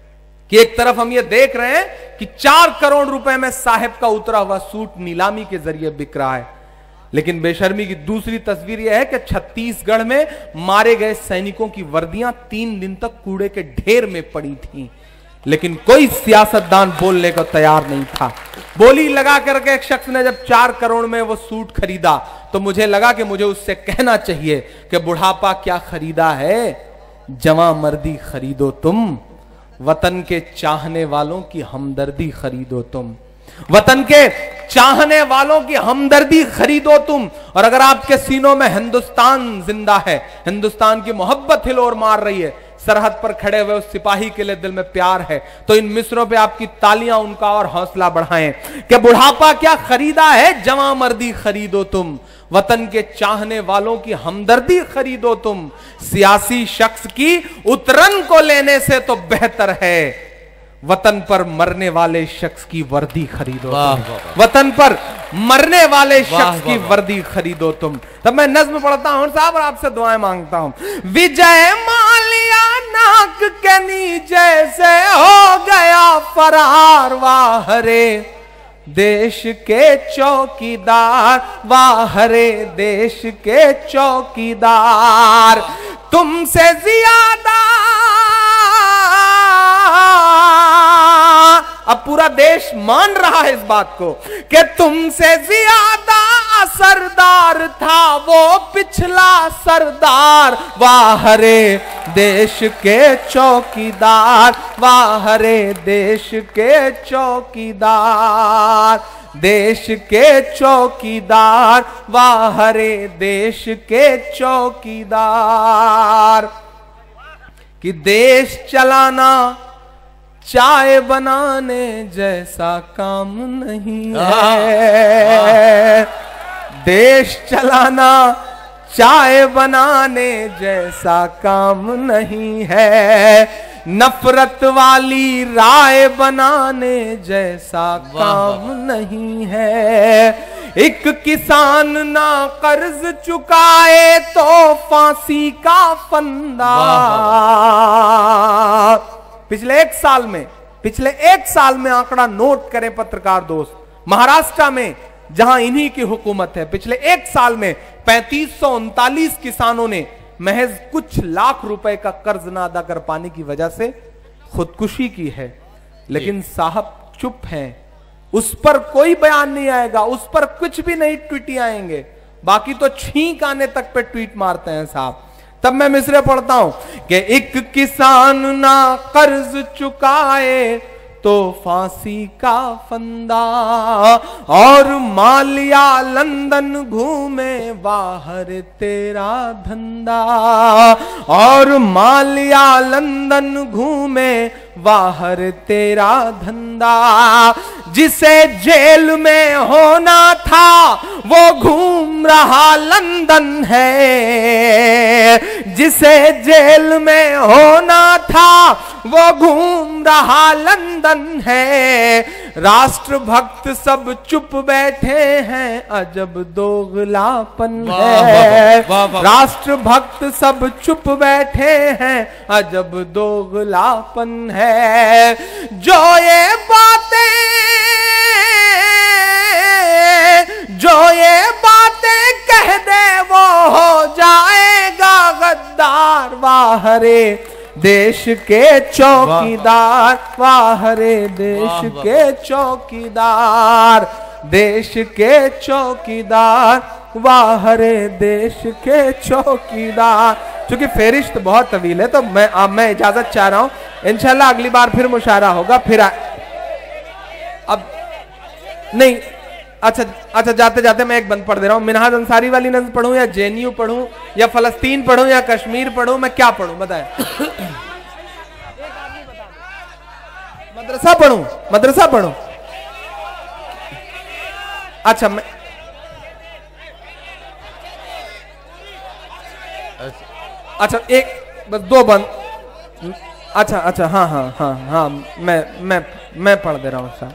कि एक तरफ हम ये देख रहे हैं कि चार करोड़ रुपए में साहब का उतरा हुआ सूट नीलामी के जरिए बिक रहा है, लेकिन बेशर्मी की दूसरी तस्वीर यह है कि छत्तीसगढ़ में मारे गए सैनिकों की वर्दियां तीन दिन तक कूड़े के ढेर में पड़ी थीं, लेकिन कोई सियासतदान बोलने को तैयार नहीं था। बोली लगा करके एक शख्स ने जब चार करोड़ में वो सूट खरीदा, तो मुझे लगा कि मुझे उससे कहना चाहिए कि बुढ़ापा क्या खरीदा है, जवां मर्दी खरीदो तुम, वतन के चाहने वालों की हमदर्दी खरीदो तुम, वतन के चाहने वालों की हमदर्दी खरीदो तुम। और अगर आपके सीनों में हिंदुस्तान जिंदा है, हिंदुस्तान की मोहब्बत हिलोर मार रही है, सरहद पर खड़े हुए उस सिपाही के लिए दिल में प्यार है, तो इन मिसरों पे आपकी तालियां उनका और हौसला बढ़ाएं कि बुढ़ापा क्या खरीदा है, जवां मर्दी खरीदो तुम, वतन के चाहने वालों की हमदर्दी खरीदो तुम। सियासी शख्स की उतरन को लेने से तो बेहतर है वतन पर मरने वाले शख्स की वर्दी खरीदो तुम, वतन पर मरने वाले शख्स की वर्दी खरीदो तुम। तब मैं नज्म पढ़ता हूं साहब और आपसे दुआएं मांगता हूं। विजय माल्या नाक के नीचे से हो गया फरार, वाह रे देश के चौकीदार, वाह रे देश के चौकीदार, तुमसे ज्यादा। अब पूरा देश मान रहा है इस बात को कि तुमसे ज्यादा असरदार था वो पिछला सरदार, वाह रे देश के चौकीदार, वाह रे देश के चौकीदार, देश के चौकीदार, वाह रे देश के चौकीदार। कि देश चलाना चाय बनाने जैसा काम नहीं है। देश चलाना चाय बनाने जैसा काम नहीं है। नफरत वाली राय बनाने जैसा काम नहीं है। एक किसान ना कर्ज चुकाए तो फांसी का फंदा। पिछले एक साल में पिछले एक साल में आंकड़ा नोट करें पत्रकार दोस्त, महाराष्ट्र में जहां इन्हीं की हुकूमत है, पिछले एक साल में पैंतीस सौ उनतालीस किसानों ने महज कुछ लाख रुपए का कर्ज ना अदा कर पाने की वजह से खुदकुशी की है। लेकिन साहब चुप हैं, उस पर कोई बयान नहीं आएगा, उस पर कुछ भी नहीं ट्वीट आएंगे। बाकी तो छींक आने तक पे ट्वीट मारते हैं साहब। तब मैं मिसरे पढ़ता हूं कि एक किसान ना कर्ज चुकाए तो फांसी का फंदा, और मालिया लंदन घूमे बाहर तेरा धंधा, और मालिया लंदन घूमे बाहर तेरा धंधा। जिसे जेल में होना था वो घूम रहा लंदन है। जिसे जेल में होना था वो घूम रहा लंदन है। राष्ट्रभक्त सब चुप बैठे हैं, अजब दोगलापन है। राष्ट्रभक्त सब चुप बैठे हैं, अजब दोगलापन है। जो ये बातें जो ये बातें कह दे वो हो जाएगा गद्दार। वाह रे देश के चौकीदार, वाह रे देश के चौकीदार, देश के चौकीदार, वाह रे देश के चौकीदार। क्योंकि फेरिश्त बहुत तवील है तो मैं अब मैं इजाजत चाह रहा हूं, इंशाल्लाह अगली बार फिर मुशायरा होगा। फिर अब नहीं, अच्छा अच्छा जाते जाते मैं एक बंद पढ़ दे रहा हूं। मिनहाज अंसारी वाली नज़्म पढ़ूं या जेएनयू पढ़ूं या फलस्तीन पढ़ूं या कश्मीर पढ़ूं, मैं क्या पढ़ूं बताएं? मदरसा पढ़ूं मदरसा पढ़ूं अच्छा मैं अच्छा एक बस दो बंद। अच्छा अच्छा हाँ हाँ हाँ हाँ मैं मैं मैं पढ़ दे रहा हूँ साहब।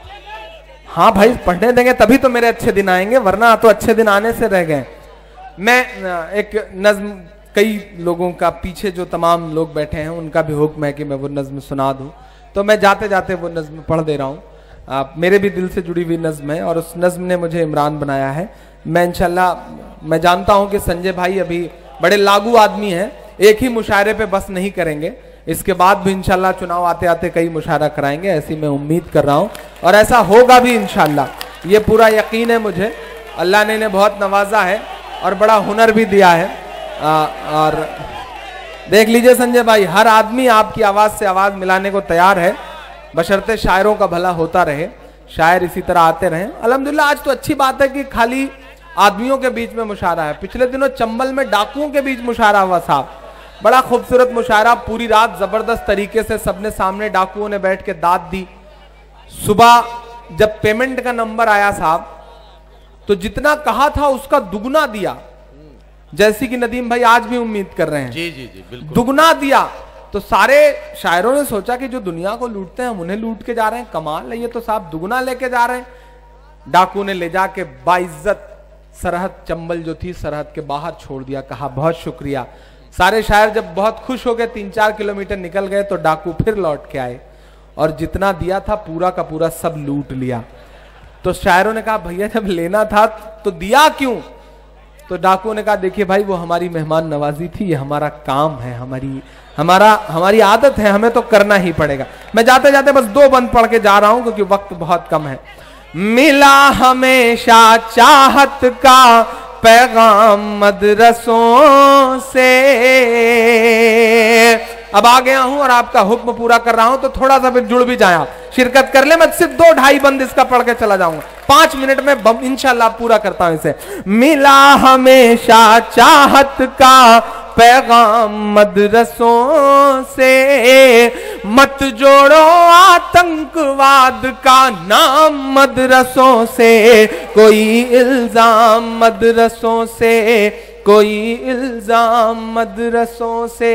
हाँ भाई पढ़ने देंगे तभी तो मेरे अच्छे दिन आएंगे, वरना तो अच्छे दिन आने से रह गए। मैं एक नज्म, कई लोगों का पीछे जो तमाम लोग बैठे हैं उनका भी हुक्म है कि मैं वो नज्म सुना दूं, तो मैं जाते जाते वो नज्म पढ़ दे रहा हूँ। आप मेरे भी दिल से जुड़ी हुई नज्म है और उस नज्म ने मुझे इमरान बनाया है। मैं इंशाल्लाह मैं जानता हूँ कि संजय भाई अभी बड़े लागू आदमी हैं, एक ही मुशायरे पे बस नहीं करेंगे, इसके बाद भी इंशाल्लाह चुनाव आते आते कई मुशायरा कराएंगे, ऐसी मैं उम्मीद कर रहा हूं और ऐसा होगा भी इंशाल्लाह। ये पूरा यकीन है मुझे, अल्लाह ने इन्हें बहुत नवाजा है और बड़ा हुनर भी दिया है। आ, और देख लीजिए संजय भाई, हर आदमी आपकी आवाज से आवाज मिलाने को तैयार है, बशर्ते शायरों का भला होता रहे, शायर इसी तरह आते रहे। अल्हम्दुलिल्लाह आज तो अच्छी बात है कि खाली आदमियों के बीच में मुशायरा है। पिछले दिनों चंबल में डाकुओं के बीच मुशायरा हुआ साहब, बड़ा खूबसूरत मुशायरा, पूरी रात जबरदस्त तरीके से सबने सामने डाकुओं ने बैठ के दाद दी। सुबह जब पेमेंट का नंबर आया साहब तो जितना कहा था उसका दुगना दिया, जैसी कि नदीम भाई आज भी उम्मीद कर रहे हैं। जी जी जी बिल्कुल दुगना दिया। तो सारे शायरों ने सोचा कि जो दुनिया को लूटते हैं हम उन्हें लूट के जा रहे हैं, कमाल है ये तो साहब दुगना लेके जा रहे हैं। डाकू ने ले जाके बाइज्जत सरहद चंबल जो थी सरहद के बाहर छोड़ दिया, कहा बहुत शुक्रिया। सारे शायर जब बहुत खुश हो गए, तीन चार किलोमीटर निकल गए तो डाकू फिर लौट के आए और जितना दिया था पूरा का पूरा सब लूट लिया। तो शायरों ने कहा भैया जब लेना था तो दिया क्यों? तो डाकू ने कहा देखिए भाई वो हमारी मेहमान नवाजी थी, ये हमारा काम है, हमारी हमारा हमारी आदत है, हमें तो करना ही पड़ेगा। मैं जाते जाते बस दो बंद पढ़ के जा रहा हूं क्योंकि वक्त बहुत कम है। मिला हमेशा चाहत का पैगाम मदरसों से, अब आ गया हूं और आपका हुक्म पूरा कर रहा हूं तो थोड़ा सा फिर जुड़ भी जाए, आप शिरकत कर ले। मैं सिर्फ दो ढाई बंद इसका पढ़ के चला जाऊंगा, पांच मिनट में इंशाल्लाह पूरा करता हूं इसे। मिला हमेशा चाहत का पैगाम मदरसों से, मत जोड़ो आतंकवाद का नाम मदरसों से, कोई इल्जाम मदरसों से, कोई इल्जाम मदरसों से।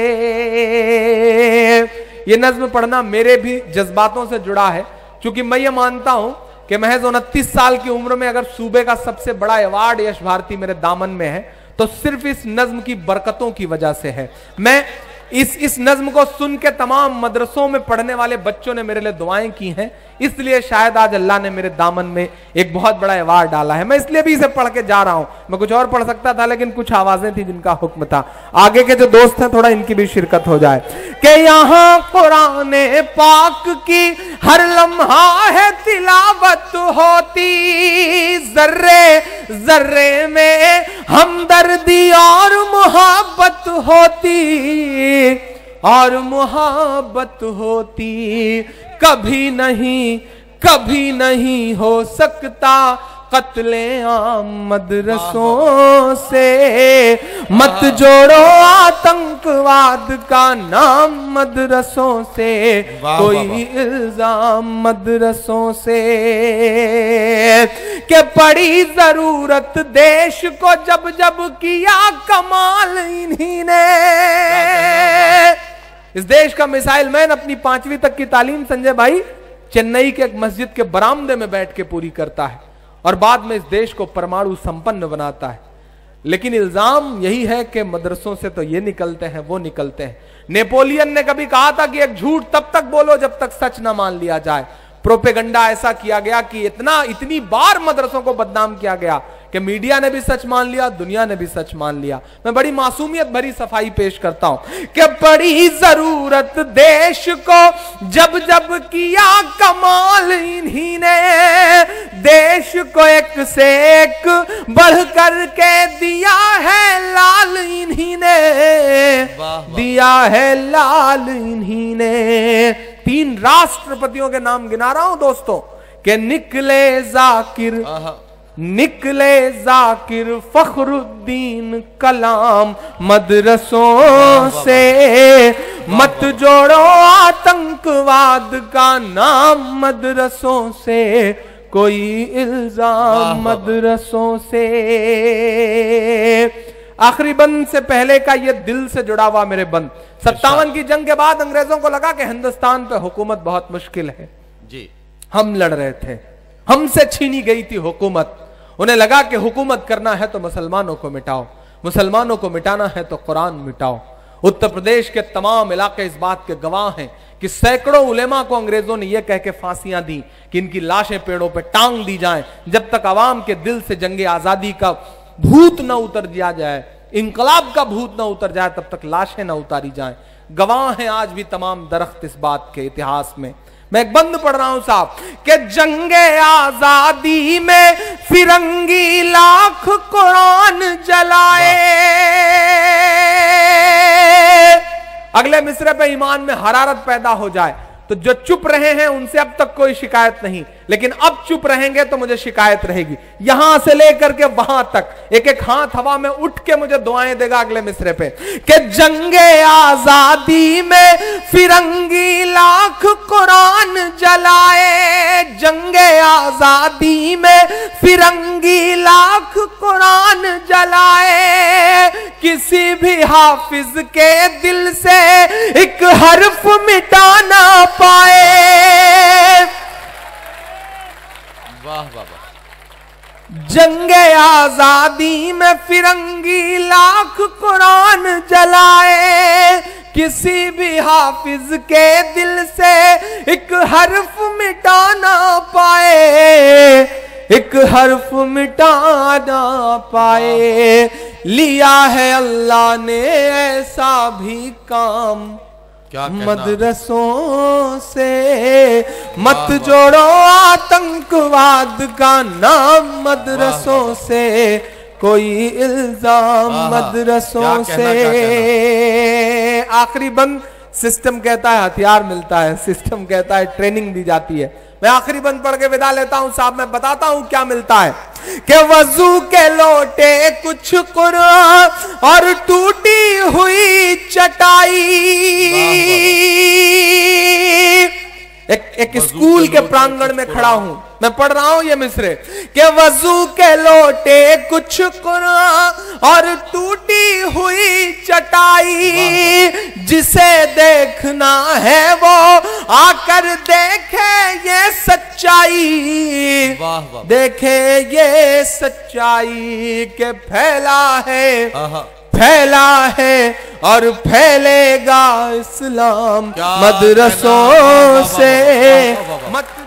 ये नज्म पढ़ना मेरे भी जज्बातों से जुड़ा है, क्योंकि मैं ये मानता हूं कि महज उनतीस साल की उम्र में अगर सूबे का सबसे बड़ा अवार्ड यश भारती मेरे दामन में है तो सिर्फ इस नज्म की बरकतों की वजह से है। मैं इस इस नज्म को सुन के तमाम मदरसों में पढ़ने वाले बच्चों ने मेरे लिए दुआएं की हैं, इसलिए शायद आज अल्लाह ने मेरे दामन में एक बहुत बड़ा अवार्ड डाला है। मैं इसलिए भी इसे पढ़ के जा रहा हूं। मैं कुछ और पढ़ सकता था, लेकिन कुछ आवाजें थी जिनका हुक्म था। आगे के जो दोस्त हैं थोड़ा इनकी भी शिरकत हो जाए कि यहाँ कुरान पाक की हर लम्हा है तिलावत होती, जर्रे जर्रे में हमदर्दी और मोहब्बत होती, और मोहब्बत होती। कभी नहीं कभी नहीं हो सकता कत्ले आम मदरसों से, मत जोड़ो आतंकवाद का नाम मदरसों से, कोई इल्जाम मदरसों से। के पड़ी जरूरत देश को जब जब किया कमाल इन्हीं ने। इस देश का मिसाइल मैन अपनी पांचवी तक की तालीम संजय भाई चेन्नई के एक मस्जिद के बरामदे में बैठ के पूरी करता है और बाद में इस देश को परमाणु संपन्न बनाता है। लेकिन इल्जाम यही है कि मदरसों से तो ये निकलते हैं वो निकलते हैं। नेपोलियन ने कभी कहा था कि एक झूठ तब तक बोलो जब तक सच ना मान लिया जाए। प्रोपेगंडा ऐसा किया गया कि इतना इतनी बार मदरसों को बदनाम किया गया कि मीडिया ने भी सच मान लिया, दुनिया ने भी सच मान लिया। मैं बड़ी मासूमियत भरी सफाई पेश करता हूं कि बड़ी जरूरत देश को जब जब किया कमाल इन्हीं ने, देश को एक से एक बढ़ कर के दिया है लाल इन्हीं ने, दिया है लाल इन्हीं ने। तीन राष्ट्रपतियों के नाम गिना रहा हूं दोस्तों कि निकले जाकिर, निकले जाकिर फखरुद्दीन कलाम मदरसों से, मत जोड़ो आतंकवाद का नाम मदरसों से, कोई इल्जाम मदरसों से। आखिरी बंद से पहले का ये दिल से जुड़ा हुआ मेरे बंद। सत्तावन की जंग के बाद अंग्रेजों को लगा कि हिंदुस्तान पे हुकूमत बहुत मुश्किल है जी। हम लड़ रहे थे, हमसे छीनी गई थी हुकूमत। उन्हें लगा कि हुकूमत करना है तो मुसलमानों को मिटाओ, मुसलमानों को मिटाना है तो कुरान मिटाओ। उत्तर प्रदेश के तमाम इलाके इस बात के गवाह हैं कि सैकड़ों उलेमा को अंग्रेजों ने यह कह के फांसियां दी कि इनकी लाशें पेड़ों पर टांग दी जाएं जब तक अवाम के दिल से जंगे आजादी का भूत न उतर दिया जाए, इंकलाब का भूत न उतर जाए, तब तक लाशें न उतारी जाएं। गवाह हैं आज भी तमाम दरख्त इस बात के इतिहास में। मैं एक बंद पढ़ रहा हूं साहब कि जंगे आजादी में फिरंगी लाख कुरान जलाए। अगले मिसरे पे ईमान में हरारत पैदा हो जाए तो जो चुप रहे हैं उनसे अब तक कोई शिकायत नहीं, लेकिन अब चुप रहेंगे तो मुझे शिकायत रहेगी। यहां से लेकर के वहां तक एक एक हाथ हवा में उठ के मुझे दुआएं देगा अगले मिसरे पे कि जंगे आजादी में फिरंगी लाख कुरान जलाए, जंगे आजादी में फिरंगी लाख कुरान जलाए। किसी भी हाफिज के दिल से एक हर्फ मिटाना पाए। वाह वाह वाह। जंगे आजादी में फिरंगी लाख कुरान जलाए, किसी भी हाफिज के दिल से एक हर्फ मिटाना पाए, एक हर्फ मिटाना पाए। लिया है अल्लाह ने ऐसा भी काम मदरसों से, मत जोड़ो आतंकवाद का नाम मदरसों से, कोई इल्जाम मदरसों से। आखिरी बंद, सिस्टम कहता है हथियार मिलता है, सिस्टम कहता है ट्रेनिंग दी जाती है। मैं आखिरी बंद पढ़ के विदा लेता हूं साहब। मैं बताता हूं क्या मिलता है कि वजू के लोटे कुछ कुरान और टूटी हुई चटाई। एक एक स्कूल के प्रांगण में खड़ा हूं, मैं पढ़ रहा हूं ये मिसरे कि वजू के लोटे कुछ कुरान और टूटी हुई चटाई, जिसे देखना है वो आकर देखे ये सच्चाई, देखे ये सच्चाई के फैला है फैला है और फैलेगा इस्लाम मदरसों से। मत